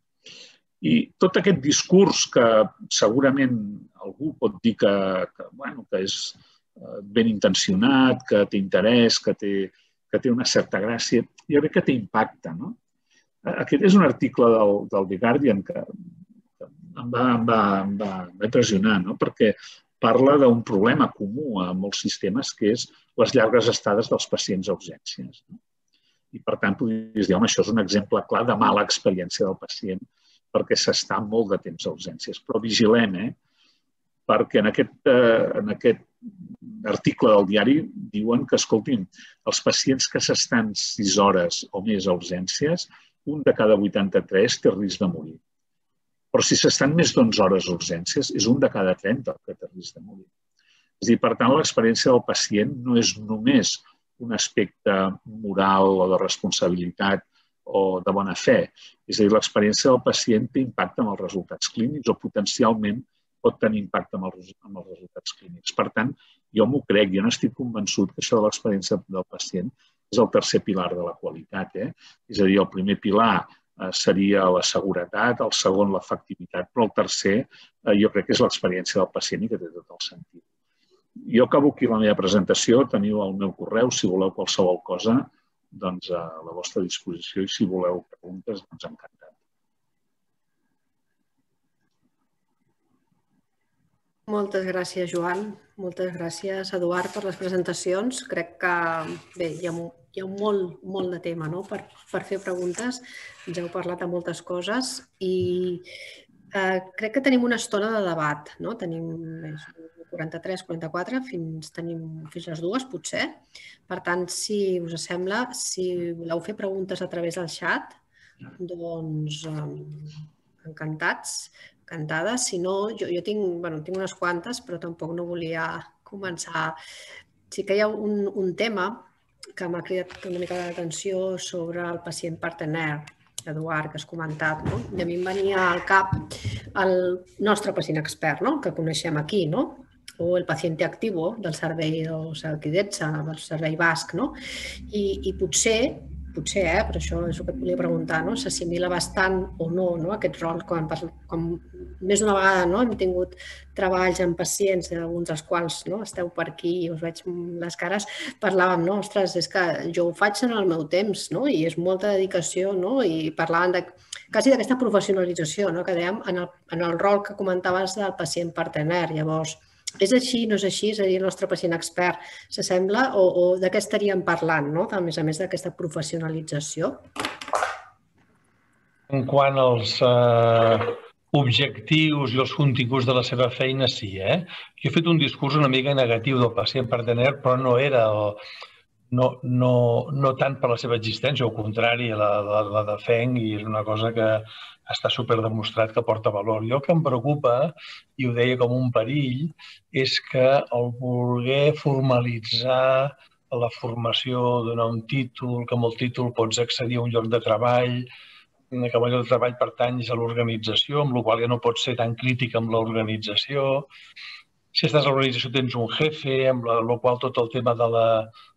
I tot aquest discurs que segurament algú pot dir que és ben intencionat, que té interès, que té una certa gràcia, jo crec que té impacte. Aquest és un article del The Guardian que em va impressionar, perquè parla d'un problema comú a molts sistemes, que és les llargues estades dels pacients a urgències. I, per tant, podries dir, home, això és un exemple clar de mala experiència del pacient perquè s'està molt de temps a urgències. Però vigilem, perquè en aquest article del diari diuen que, escoltin, els pacients que s'estan 6 hores o més a urgències, un de cada 83 té risc de morir. Però si s'estan més d'11 hores a urgències, és un de cada 30 que té risc de morir. És a dir, per tant, l'experiència del pacient no és només un aspecte moral o de responsabilitat o de bona fe. És a dir, l'experiència del pacient té impacte amb els resultats clínics o potencialment pot tenir impacte amb els resultats clínics. Per tant, jo m'ho crec, jo no estic convençut que això de l'experiència del pacient és el tercer pilar de la qualitat. És a dir, el primer pilar seria la seguretat, el segon l'efectivitat, però el tercer jo crec que és l'experiència del pacient i que té tot el sentit. Jo acabo aquí la meva presentació, teniu el meu correu, si voleu qualsevol cosa, doncs a la vostra disposició i si voleu preguntes, doncs encantat. Moltes gràcies, Joan. Moltes gràcies, Eduard, per les presentacions. Crec que bé, hi ha molt de tema per fer preguntes. Ens heu parlat de moltes coses i crec que tenim una estona de debat. Tenim 43, 44, tenim fins les 2, potser. Per tant, si us sembla, si voleu fer preguntes a través del xat, doncs encantats. Encantades. Si no, jo tinc unes quantes, però tampoc no volia començar. Sí que hi ha un tema que m'ha cridat una mica l'atenció sobre el pacient partener, Eduard, que has comentat. I a mi em venia al cap el nostre pacient expert, que coneixem aquí, o el paciente activo del servei d'Osakidetza, del servei basc. I potser, per això és el que et volia preguntar, s'assimila bastant o no aquest rol, com més d'una vegada hem tingut treballs amb pacients, alguns dels quals esteu per aquí i us veig les cares, parlàvem, ostres, és que jo ho faig en el meu temps i és molta dedicació i parlàvem quasi d'aquesta professionalització que dèiem en el rol que comentaves del pacient partener. Llavors, és així, no és així? És a dir, el nostre pacient expert s'assembla o de què estaríem parlant, a més d'aquesta professionalització? En quant als objectius i els continguts de la seva feina, sí. Jo he fet un discurs una mica negatiu del pacient partener, però no era no tant per la seva existència, al contrari, la defenc i és una cosa que està superdemostrat que porta valor. Jo el que em preocupa, i ho deia com un perill, és que el voler formalitzar la formació, donar un títol, que amb el títol pots accedir a un lloc de treball, que el lloc de treball pertany a l'organització, amb la qual ja no pots ser tan crític amb l'organització. Si estàs a l'organització tens un jefe, amb la qual tot el tema de la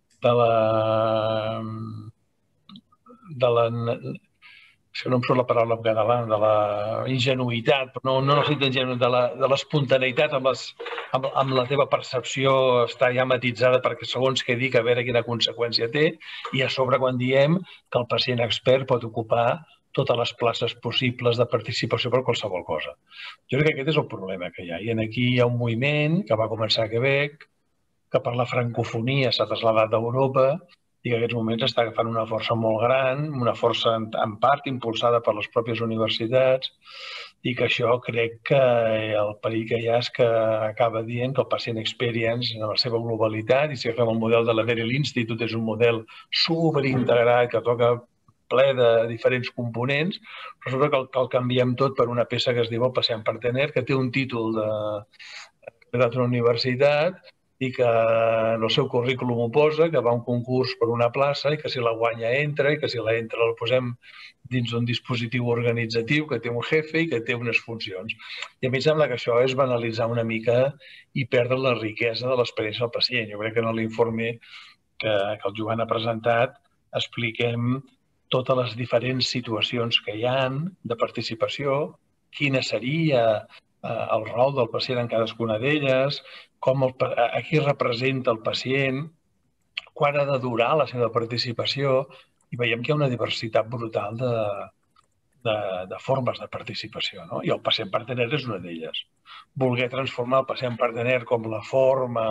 això no em surt la paraula en català, de la ingenuïtat, però no sé ingenu, de l'espontaneïtat amb la teva percepció està ja matitzada perquè segons què dic a veure quina conseqüència té i a sobre quan diem que el pacient expert pot ocupar totes les places possibles de participació per qualsevol cosa. Jo crec que aquest és el problema que hi ha. I aquí hi ha un moviment que va començar a Quebec, que per la francofonia s'ha traslladat d'Europa i que en aquests moments està agafant una força molt gran, una força en part impulsada per les pròpies universitats i que això crec que el perill que hi ha és que acaba dient que el Patient Experience en la seva globalitat, i si agafem el model de la Beryl Institute, és un model superintegrat que toca ple de diferents components, resulta que el canviem tot per una peça que es diu el Pacient Partener, que té un títol d'una universitat i que en el seu currículum ho posa, que va a un concurs per una plaça i que si la guanya entra i que si la entra la posem dins d'un dispositiu organitzatiu que té un jefe i que té unes funcions. I a mi em sembla que això és banalitzar una mica i perdre la riquesa de l'experiència del pacient. Jo crec que en l'informe que el Joan ha presentat expliquem totes les diferents situacions que hi ha de participació, quina seria el rol del pacient en cadascuna d'elles, a qui representa el pacient, quan ha de durar la seva participació, i veiem que hi ha una diversitat brutal de formes de participació, i el pacient partener és una d'elles. Voler transformar el pacient partener com la forma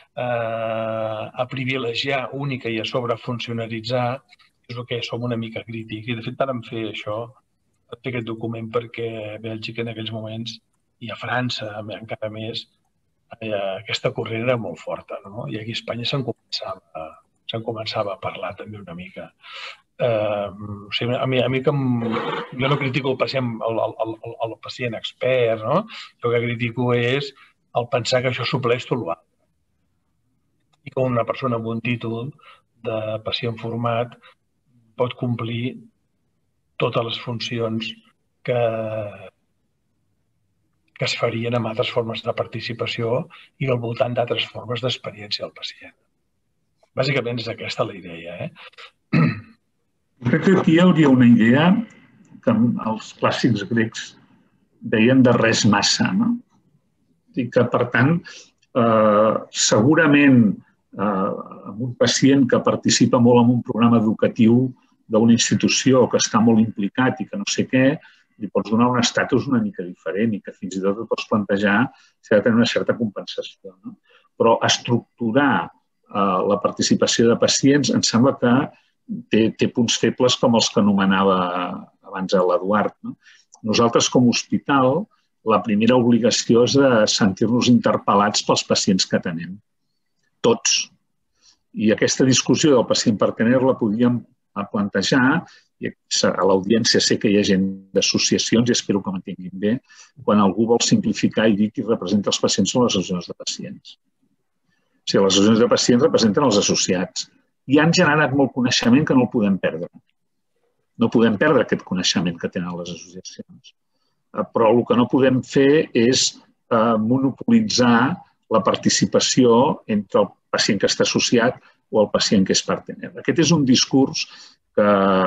a privilegiar única i a sobre funcionalitzar és el que som una mica crítics. I de fet vam fer això, fer aquest document perquè a Bèlgica en aquells moments i a França encara més aquesta corrent era molt forta, no? I aquí a Espanya se'n començava a parlar també una mica. O sigui, a mi jo no critico el pacient expert, no? El que critico és el pensar que això supleix tot l'altre. I que una persona amb un títol de pacient format pot complir totes les funcions que es farien amb altres formes de participació i al voltant d'altres formes d'experiència del pacient. Bàsicament és aquesta la idea. Crec que aquí hi hauria una idea que els clàssics grecs deien de res massa, no? I que, per tant, segurament amb un pacient que participa molt en un programa educatiu d'una institució que està molt implicat i que no sé què, li pots donar un estatus una mica diferent i que fins i tot et pots plantejar si ha de tenir una certa compensació. Però estructurar la participació de pacients em sembla que té punts febles com els que anomenava abans l'Eduard. Nosaltres, com a hospital, la primera obligació és de sentir-nos interpel·lats pels pacients que tenim. Tots. I aquesta discussió del pacient partener la podíem plantejar, i a l'audiència sé que hi ha gent d'associacions i espero que m'entenguin bé, quan algú vol simplificar i dir qui representa els pacients són les associacions de pacients. O sigui, les associacions de pacients representen els associats i han generat molt coneixement que no el podem perdre. No podem perdre aquest coneixement que tenen les associacions. Però el que no podem fer és monopolitzar la participació entre el pacient que està associat o el pacient que és partener. Aquest és un discurs que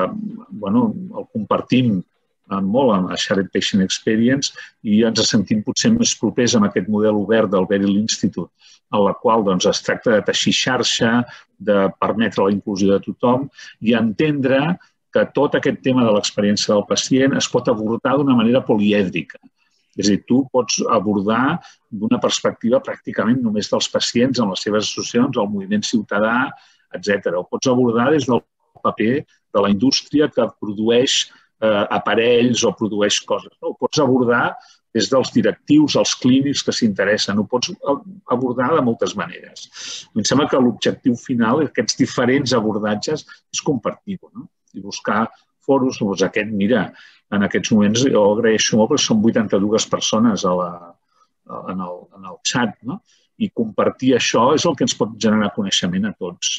el compartim molt amb la Shared Patient Experience i ens sentim potser més propers amb aquest model obert del Beryl Institute, en la qual es tracta de teixir xarxa, de permetre la inclusió de tothom i entendre que tot aquest tema de l'experiència del pacient es pot abordar d'una manera polièdrica. És a dir, tu pots abordar d'una perspectiva pràcticament només dels pacients en les seves associacions, el moviment ciutadà, etc. Ho pots abordar des del paper de la indústria que produeix aparells o produeix coses. Ho pots abordar des dels directius, els clínics que s'interessen. Ho pots abordar de moltes maneres. Em sembla que l'objectiu final d'aquests diferents abordatges és compartir-ho i buscar fòrums. En aquests moments jo agraeixo molt perquè són 82 persones en el xat i compartir això és el que ens pot generar coneixement a tots.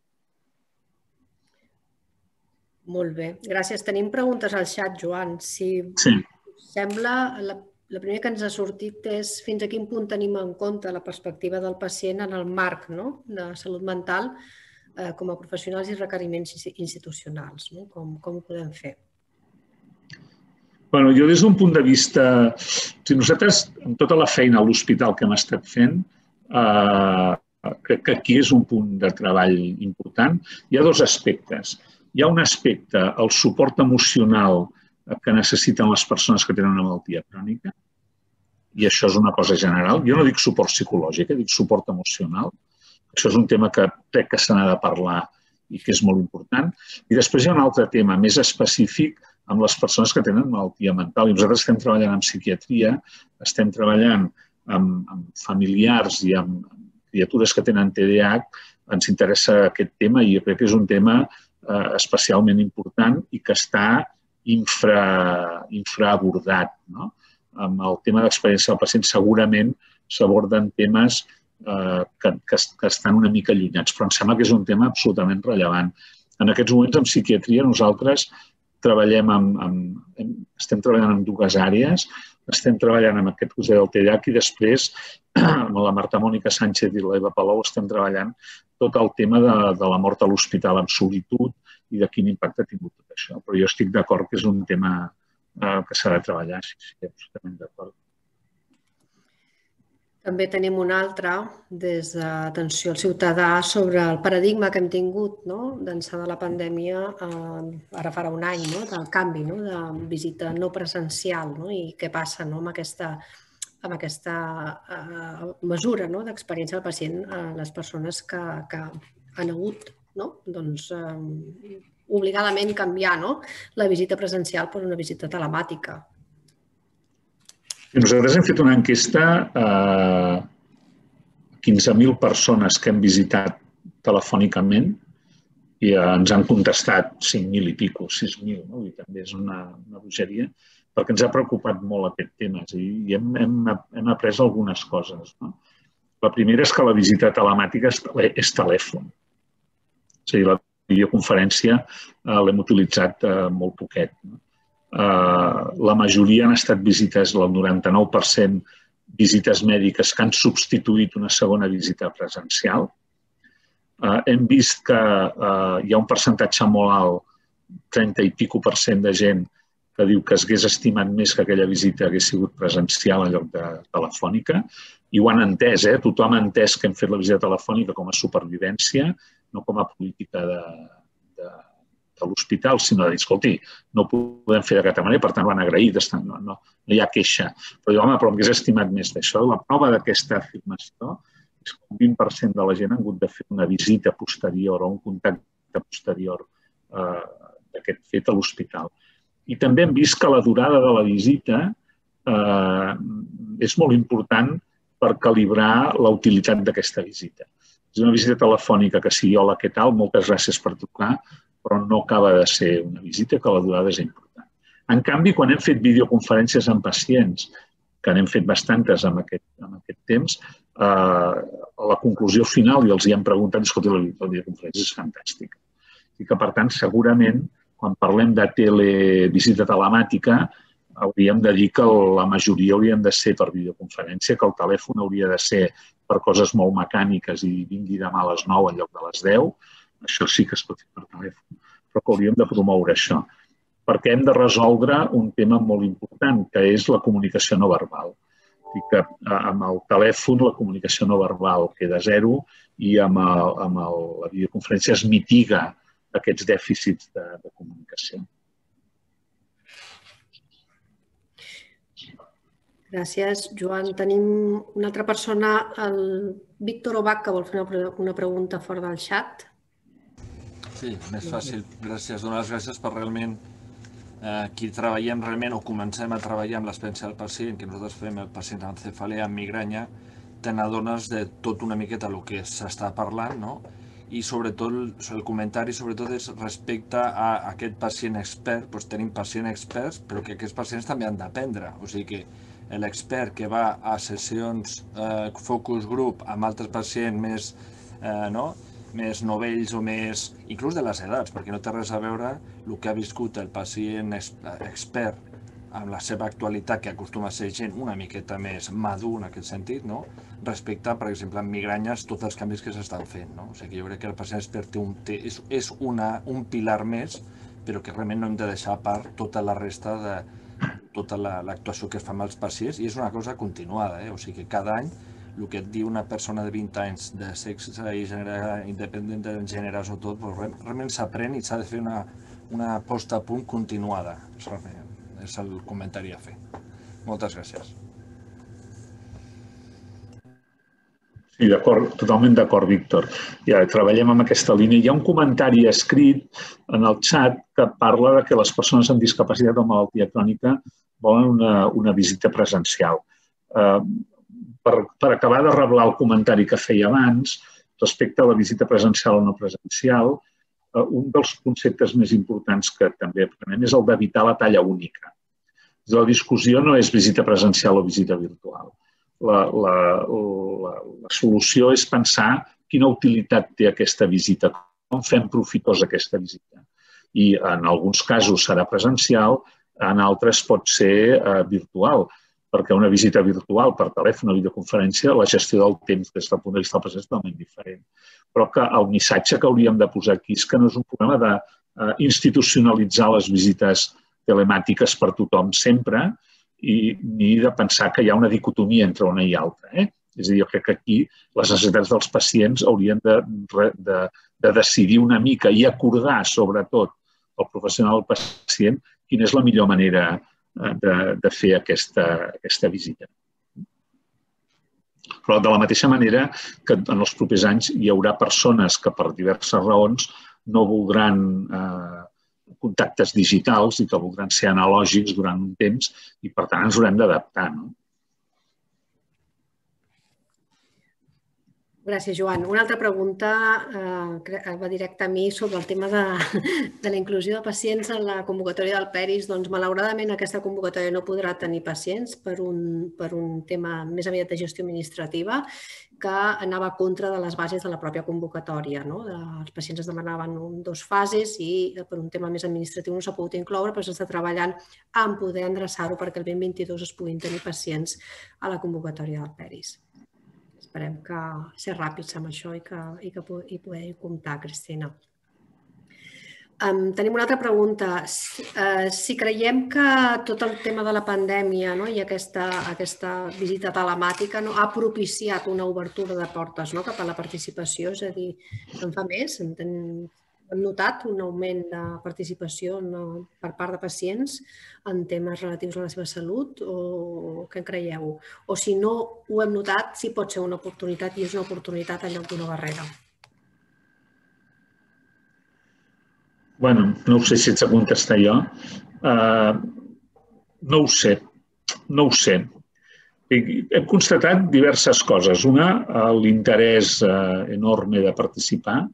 Molt bé, gràcies. Tenim preguntes al xat, Joan. Si sembla, la primera que ens ha sortit és fins a quin punt tenim en compte la perspectiva del pacient en el marc de salut mental com a professionals i requeriments institucionals. Com ho podem fer? Jo des d'un punt de vista... Nosaltres, amb tota la feina a l'hospital que hem estat fent, crec que aquí és un punt de treball important. Hi ha dos aspectes. Hi ha un aspecte, el suport emocional que necessiten les persones que tenen una malaltia crònica, i això és una cosa general. Jo no dic suport psicològic, dic suport emocional. Això és un tema que crec que se n'ha de parlar i que és molt important. I després hi ha un altre tema més específic amb les persones que tenen malaltia mental. I nosaltres estem treballant en psiquiatria, estem treballant amb familiars i amb criatures que tenen TDAH. Ens interessa aquest tema i jo crec que és un tema especialment important i que està infraabordat. Amb el tema d'experiència del pacient segurament s'aborden temes que estan una mica allunyats, però em sembla que és un tema absolutament rellevant. En aquests moments, en psiquiatria, nosaltres estem treballant en dues àrees. Estem treballant amb aquest cosè del TDAH i després, amb la Marta Mònica Sánchez i l'Eva Palou, estem treballant tot el tema de la mort a l'hospital en solitud i de quin impacte ha tingut tot això. Però jo estic d'acord que és un tema que s'ha de treballar, sí, absolutament d'acord. També tenim un altre, des d'Atenció al Ciutadà, sobre el paradigma que hem tingut d'ençà de la pandèmia, ara farà un any, del canvi de visita no presencial i què passa amb aquesta mesura d'experiència del pacient a les persones que han hagut obligadament canviar la visita presencial per una visita telemàtica. Nosaltres hem fet una enquesta 15.000 persones que hem visitat telefònicament i ens han contestat 5.000 i pico, 6.000, no? I també és una bogeria, perquè ens ha preocupat molt aquest tema i hem après algunes coses. La primera és que la visita telemàtica és telèfon. És a dir, la videoconferència l'hem utilitzat molt poquet. La majoria han estat visites, el 99%, visites mèdiques que han substituït una segona visita presencial. Hem vist que hi ha un percentatge molt alt, 30 i pico % de gent que diu que s'hagués estimat més que aquella visita hagués sigut presencial en lloc de telefònica, i ho han entès, tothom ha entès que hem fet la visita telefònica com a supervivència, no com a política de l'hospital, sinó de dir, escolti, no ho podem fer d'aquesta manera, per tant ho han agraït, no hi ha queixa. Però home, però m'hagués estimat més d'això. La prova d'aquesta afirmació és que un 20% de la gent ha hagut de fer una visita posterior o un contacte posterior d'aquest fet a l'hospital. I també hem vist que la durada de la visita és molt important per calibrar la utilitat d'aquesta visita. És una visita telefònica que sigui hola, què tal, moltes gràcies per trucar, però no acaba de ser una visita que la durada és important. En canvi, quan hem fet videoconferències amb pacients, que n'hem fet bastantes en aquest temps, la conclusió final, i els hi hem preguntat, escolta, la videoconferència és fantàstica. I que, per tant, segurament, quan parlem de televisita telemàtica, hauríem de dir que la majoria haurien de ser per videoconferència, que el telèfon hauria de ser per coses molt mecàniques i vingui demà a les 9 en lloc de les 10. Això sí que es pot fer per telèfon, però que hauríem de promoure això. Perquè hem de resoldre un tema molt important, que és la comunicació no verbal. I que amb el telèfon la comunicació no verbal queda zero i amb la videoconferència es mitiga aquests dèficits de comunicació. Gràcies, Joan. Tenim una altra persona, el Víctor Obac, que vol fer una pregunta fora del xat. Sí, més fàcil. Gràcies. Donar les gràcies per realment qui treballem realment o comencem a treballar amb l'experiència del pacient, que nosaltres fem el pacient amb cefalea, amb migranya, te n'adones de tot una miqueta el que s'està parlant, no? I sobretot el comentari és respecte a aquest pacient expert, doncs tenim pacients experts, però que aquests pacients també han d'aprendre. O sigui que l'expert que va a sessions focus group amb altres pacients més novells o més, inclús de les edats, perquè no té res a veure el que ha viscut el pacient expert amb la seva actualitat, que acostuma a ser gent una miqueta més madur en aquest sentit, respecte, per exemple, en migranyes, tots els canvis que s'estan fent. O sigui, jo crec que el pacient expert és un pilar més, però que realment no hem de deixar a part tota la resta de tota l'actuació que es fa amb els pacients, i és una cosa continuada. O sigui que cada any el que et diu una persona de 20 anys de sexe i gènere independent de gènere o tot, realment s'aprèn i s'ha de fer una posta a punt continuada. És el comentari a fer. Moltes gràcies. Sí, d'acord, totalment d'acord, Víctor. Ja treballem amb aquesta línia. Hi ha un comentari escrit en el xat que parla de que les persones amb discapacitat o malaltia crònica volen una visita presencial. Per acabar de reblar el comentari que feia abans, respecte a la visita presencial o no presencial, un dels conceptes més importants que també aprenem és el d'evitar la talla única. La discussió no és visita presencial o visita virtual. La solució és pensar quina utilitat té aquesta visita, com fem profitosa aquesta visita. I en alguns casos serà presencial, en altres pot ser virtual, perquè una visita virtual per telèfon o videoconferència, la gestió del temps des del punt de vista del pacient és totalment diferent. Però que el missatge que hauríem de posar aquí és que no és un problema d'institucionalitzar les visites telemàtiques per tothom sempre, ni de pensar que hi ha una dicotomia entre una i altra. És a dir, jo crec que aquí les necessitats dels pacients haurien de decidir una mica i acordar, sobretot, el professional del pacient, quina és la millor manera de fer aquesta visita. Però de la mateixa manera que en els propers anys hi haurà persones que per diverses raons no voldran contactes digitals i que voldran ser analògics durant un temps i, per tant, ens haurem d'adaptar. Gràcies, Joan. Una altra pregunta va directa a mi sobre el tema de la inclusió de pacients en la convocatòria del Peris. Doncs, malauradament, aquesta convocatòria no podrà tenir pacients per un tema més aviat de gestió administrativa que anava a contra de les bases de la pròpia convocatòria. Els pacients es demanaven 2 fases i per un tema més administratiu no s'ha pogut incloure, però s'està treballant en poder endreçar-ho perquè el 2022 es puguin tenir pacients a la convocatòria del Peris. Esperem que ser ràpids amb això i poder comptar, Cristina. Tenim una altra pregunta. Si creiem que tot el tema de la pandèmia i aquesta visita telemàtica ha propiciat una obertura de portes cap a la participació, és a dir, en fa més, hem notat un augment de participació per part de pacients en temes relatius a la seva salut o què en creieu? O si no ho hem notat, si pot ser una oportunitat i és una oportunitat en lloc d'una barrera. Bueno, no sé si ets a contestar jo. No ho sé. Hem constatat diverses coses. Una, l'interès enorme de participar.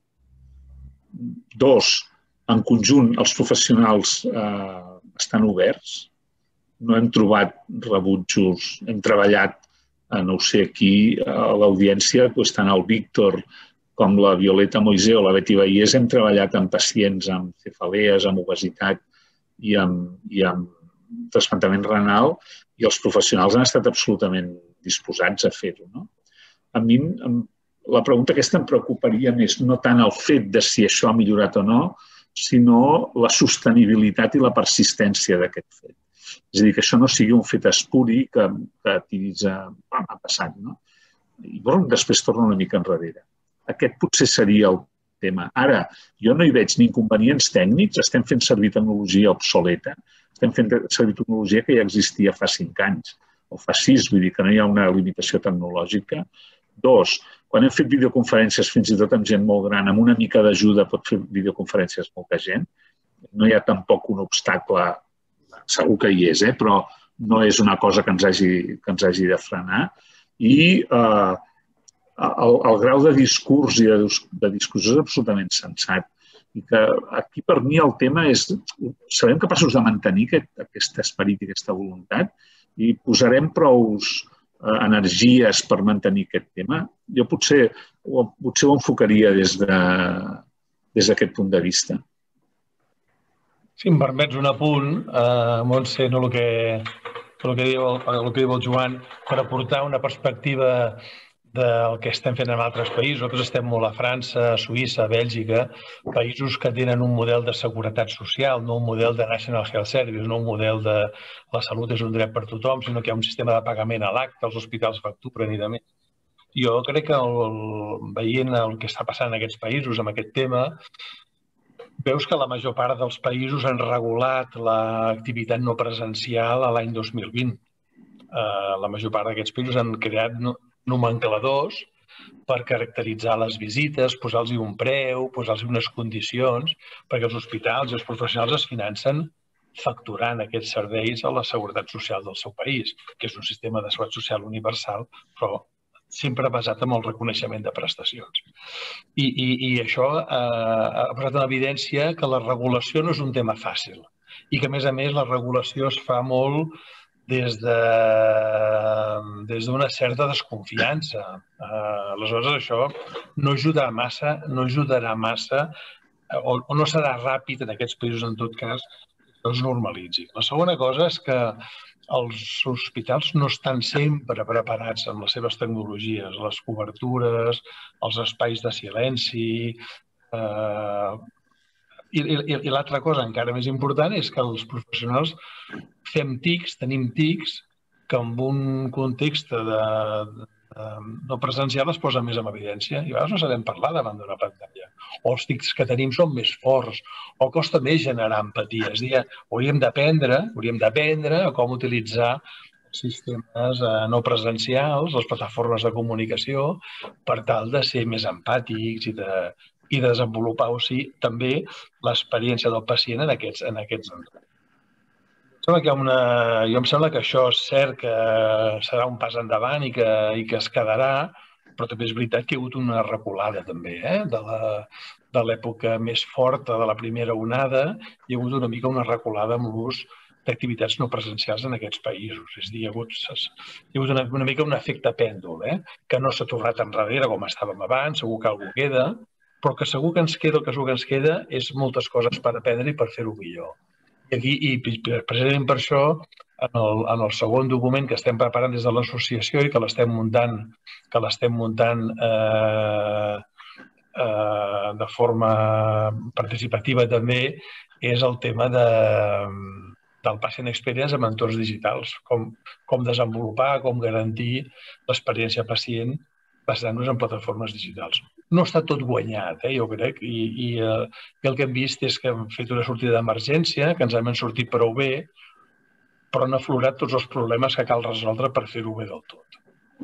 2, en conjunt, els professionals estan oberts. No hem trobat rebutjos. Hem treballat, no ho sé, aquí a l'audiència, tant el Víctor com la Violeta Moisé o la Betty Baiés, hem treballat amb pacients amb cefalees, amb obesitat i amb trasplantament renal i els professionals han estat absolutament disposats a fer-ho. A mi la pregunta aquesta em preocuparia més, no tant el fet de si això ha millorat o no, sinó la sostenibilitat i la persistència d'aquest fet. És a dir, que això no sigui un fet espuri que tiris ha passat. I després torno una mica enrere. Aquest potser seria el tema. Ara, jo no hi veig ni inconvenients tècnics, estem fent servir tecnologia obsoleta, estem fent servir tecnologia que ja existia fa 5 anys o fa 6, vull dir que no hi ha una limitació tecnològica. 2, quan hem fet videoconferències fins i tot amb gent molt gran, amb una mica d'ajuda pot fer videoconferències molta gent. No hi ha tampoc un obstacle, segur que hi és, però no és una cosa que ens hagi de frenar. I el grau de discurs i de discussió és absolutament sensat. I que aquí per mi el tema és, serem capaços de mantenir aquest esperit i aquesta voluntat i posarem prous energies per mantenir aquest tema. Jo potser ho enfocaria des d'aquest punt de vista. Si em permets un apunt, Montse, el que diu el Joan, per aportar una perspectiva del que estem fent en altres països. Nosaltres estem molt a França, a Suïssa, a Bèlgica, països que tenen un model de seguretat social, no un model de National Health Service, no un model de la salut és un dret per tothom, sinó que hi ha un sistema de pagament a l'acte, els hospitals facturen i de més. Jo crec que veient el que està passant en aquests països amb aquest tema, veus que la major part dels països han regulat l'activitat no presencial a l'any 2020. La major part d'aquests països han creat nomencladors per caracteritzar les visites, posar-los un preu, posar-los unes condicions, perquè els hospitals i els professionals es financen facturant aquests serveis a la seguretat social del seu país, que és un sistema de seguretat social universal, però sempre basat en el reconeixement de prestacions. I això ha posat en evidència que la regulació no és un tema fàcil i que, a més, la regulació es fa molt des d'una certa desconfiança. Aleshores, això no ajudarà massa o no serà ràpid en aquests països, en tot cas, que es normalitzi. La segona cosa és que els hospitals no estan sempre preparats amb les seves tecnologies, les cobertures, els espais de silenci. I l'altra cosa encara més important és que els professionals fem tics, tenim tics, que en un context no presencial es posa més en evidència i a vegades no sabem parlar davant d'una pantalla. O els tics que tenim són més forts o costa més generar empatia. És a dir, hauríem d'aprendre a com utilitzar sistemes no presencials, les plataformes de comunicació, per tal de ser més empàtics i desenvolupar també l'experiència del pacient en aquests entorns. Em sembla que això és cert que serà un pas endavant i que es quedarà, però també és veritat que hi ha hagut una reculada també, de l'època més forta de la primera onada, hi ha hagut una mica una reculada amb l'ús d'activitats no presencials en aquests països. És a dir, hi ha hagut una mica un efecte pèndol, que no s'ha tornat enrere com estàvem abans, segur que alguna queda, però que segur que ens queda, el que segur que ens queda és moltes coses per aprendre i per fer-ho millor. I precisament per això, en el segon document que estem preparant des de l'associació i que l'estem muntant de forma participativa també, és el tema del Patient Experience amb entorns digitals, com desenvolupar, com garantir l'experiència pacient basant-nos en plataformes digitals. No està tot guanyat, jo crec, i el que hem vist és que hem fet una sortida d'emergència, que ens hem sortit prou bé, però han aflorat tots els problemes que cal resoldre per fer-ho bé del tot.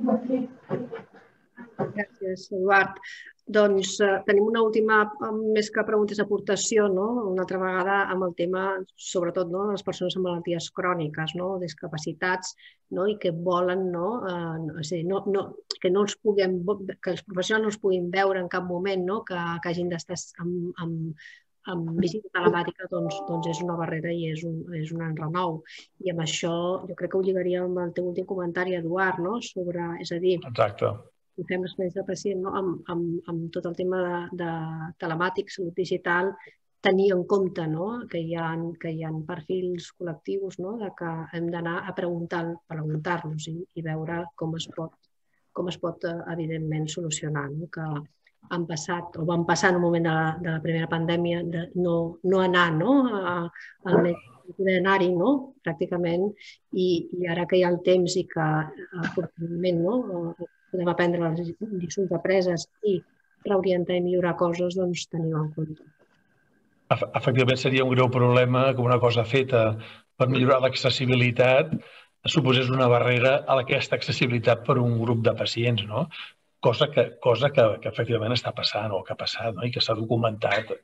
Gràcies, Eduard. Doncs tenim una última, més que preguntes, aportació, una altra vegada amb el tema, sobretot, de les persones amb malalties cròniques, discapacitats, i que volen, que els professionals no els puguin veure en cap moment, que hagin d'estar amb visita telemàtica, doncs és una barrera i és un enrenou. I amb això jo crec que ho lligaria amb el teu últim comentari, Eduard, sobre, és a dir, exacte, i fem l'experiència del pacient amb tot el tema de telemàtic, salut digital, tenir en compte que hi ha perfils col·lectius que hem d'anar a preguntar-nos i veure com es pot evidentment solucionar. Que han passat o van passar en un moment de la primera pandèmia de no anar al metge, poder anar-hi pràcticament, i ara que hi ha el temps i que afortunadament podem aprendre les lliçons apreses i reorientar i millorar coses, doncs tenir-ho en compte. Efectivament, seria un greu problema que una cosa feta per millorar l'accessibilitat suposés una barrera a aquesta accessibilitat per un grup de pacients, cosa que efectivament està passant o que ha passat i que s'ha documentat.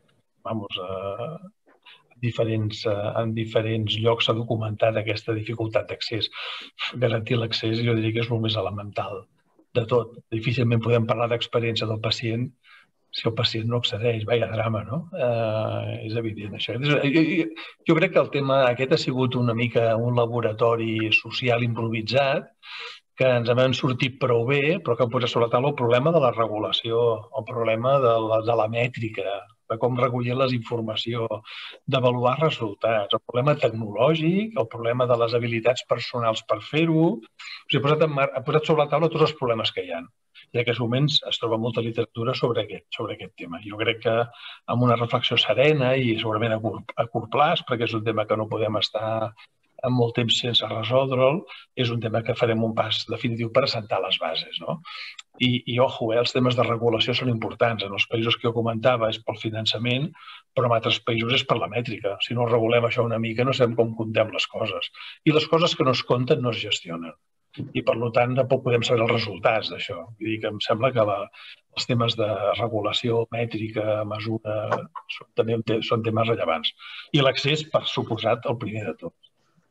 En diferents llocs s'ha documentat aquesta dificultat d'accés. Garantir l'accés jo diria que és el més elemental de tot. Difícilment podem parlar d'experiència del pacient si el pacient no accedeix. Vaya drama, no? És evident, això. Jo crec que el tema aquest ha sigut una mica un laboratori social improvisat, que ens hem sortit prou bé, però que ha posat sobre la taula el problema de la regulació, el problema de la mètrica, de com recollir les informacions, d'avaluar resultats, el problema tecnològic, el problema de les habilitats personals per fer-ho. Ha posat sobre la taula tots els problemes que hi ha. I en aquests moments es troba molta literatura sobre aquest tema. Jo crec que amb una reflexió serena i segurament a curt plaç, perquè és un tema que no podem estar amb molt temps sense resoldre'l, és un tema que farem un pas definitiu per assentar les bases. I ojo, els temes de regulació són importants. En els països que jo comentava és pel finançament, però en altres països és per la mètrica. Si no regulem això una mica no sabem com comptem les coses. I les coses que no es compten no es gestionen. I per tant tampoc podem saber els resultats d'això. Vull dir que em sembla que els temes de regulació, mètrica, mesura, també són temes rellevants. I l'accés, per suposat, el primer de tot.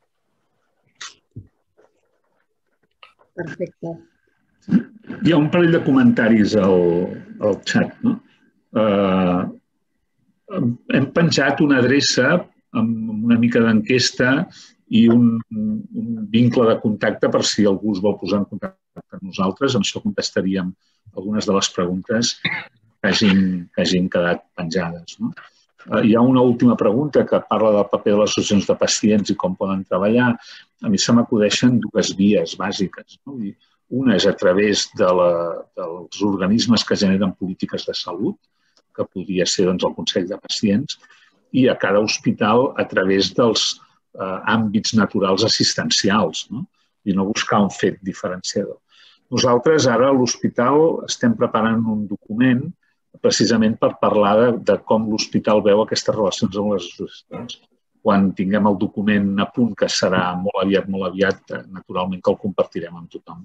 Perfecte. Hi ha un parell de comentaris al xat. Hem penjat una adreça amb una mica d'enquesta i un vincle de contacte per si algú es vol posar en contacte amb nosaltres. Amb això contestaríem algunes de les preguntes que hagin quedat penjades. Hi ha una última pregunta que parla del paper de les associacions de pacients i com poden treballar. A mi se m'acudeixen dues vies bàsiques. Una és a través dels organismes que generen polítiques de salut, que podria ser el Consell de Pacients, i a cada hospital a través dels àmbits naturals assistencials, i no buscar un fet diferenciador. Nosaltres ara a l'hospital estem preparant un document precisament per parlar de com l'hospital veu aquestes relacions amb les associacions. Quan tinguem el document a punt, que serà molt aviat, naturalment que el compartirem amb tothom.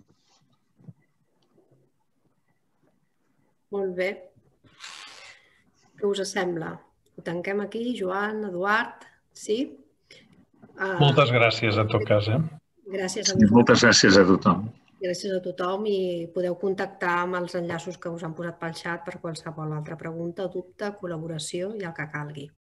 Molt bé. Què us sembla? Ho tanquem aquí, Joan, Eduard? Sí? Moltes gràcies, en tot cas. Gràcies a vosaltres. Moltes gràcies a tothom. Gràcies a tothom i podeu contactar amb els enllaços que us han posat pel xat per qualsevol altra pregunta, dubte, col·laboració i el que calgui.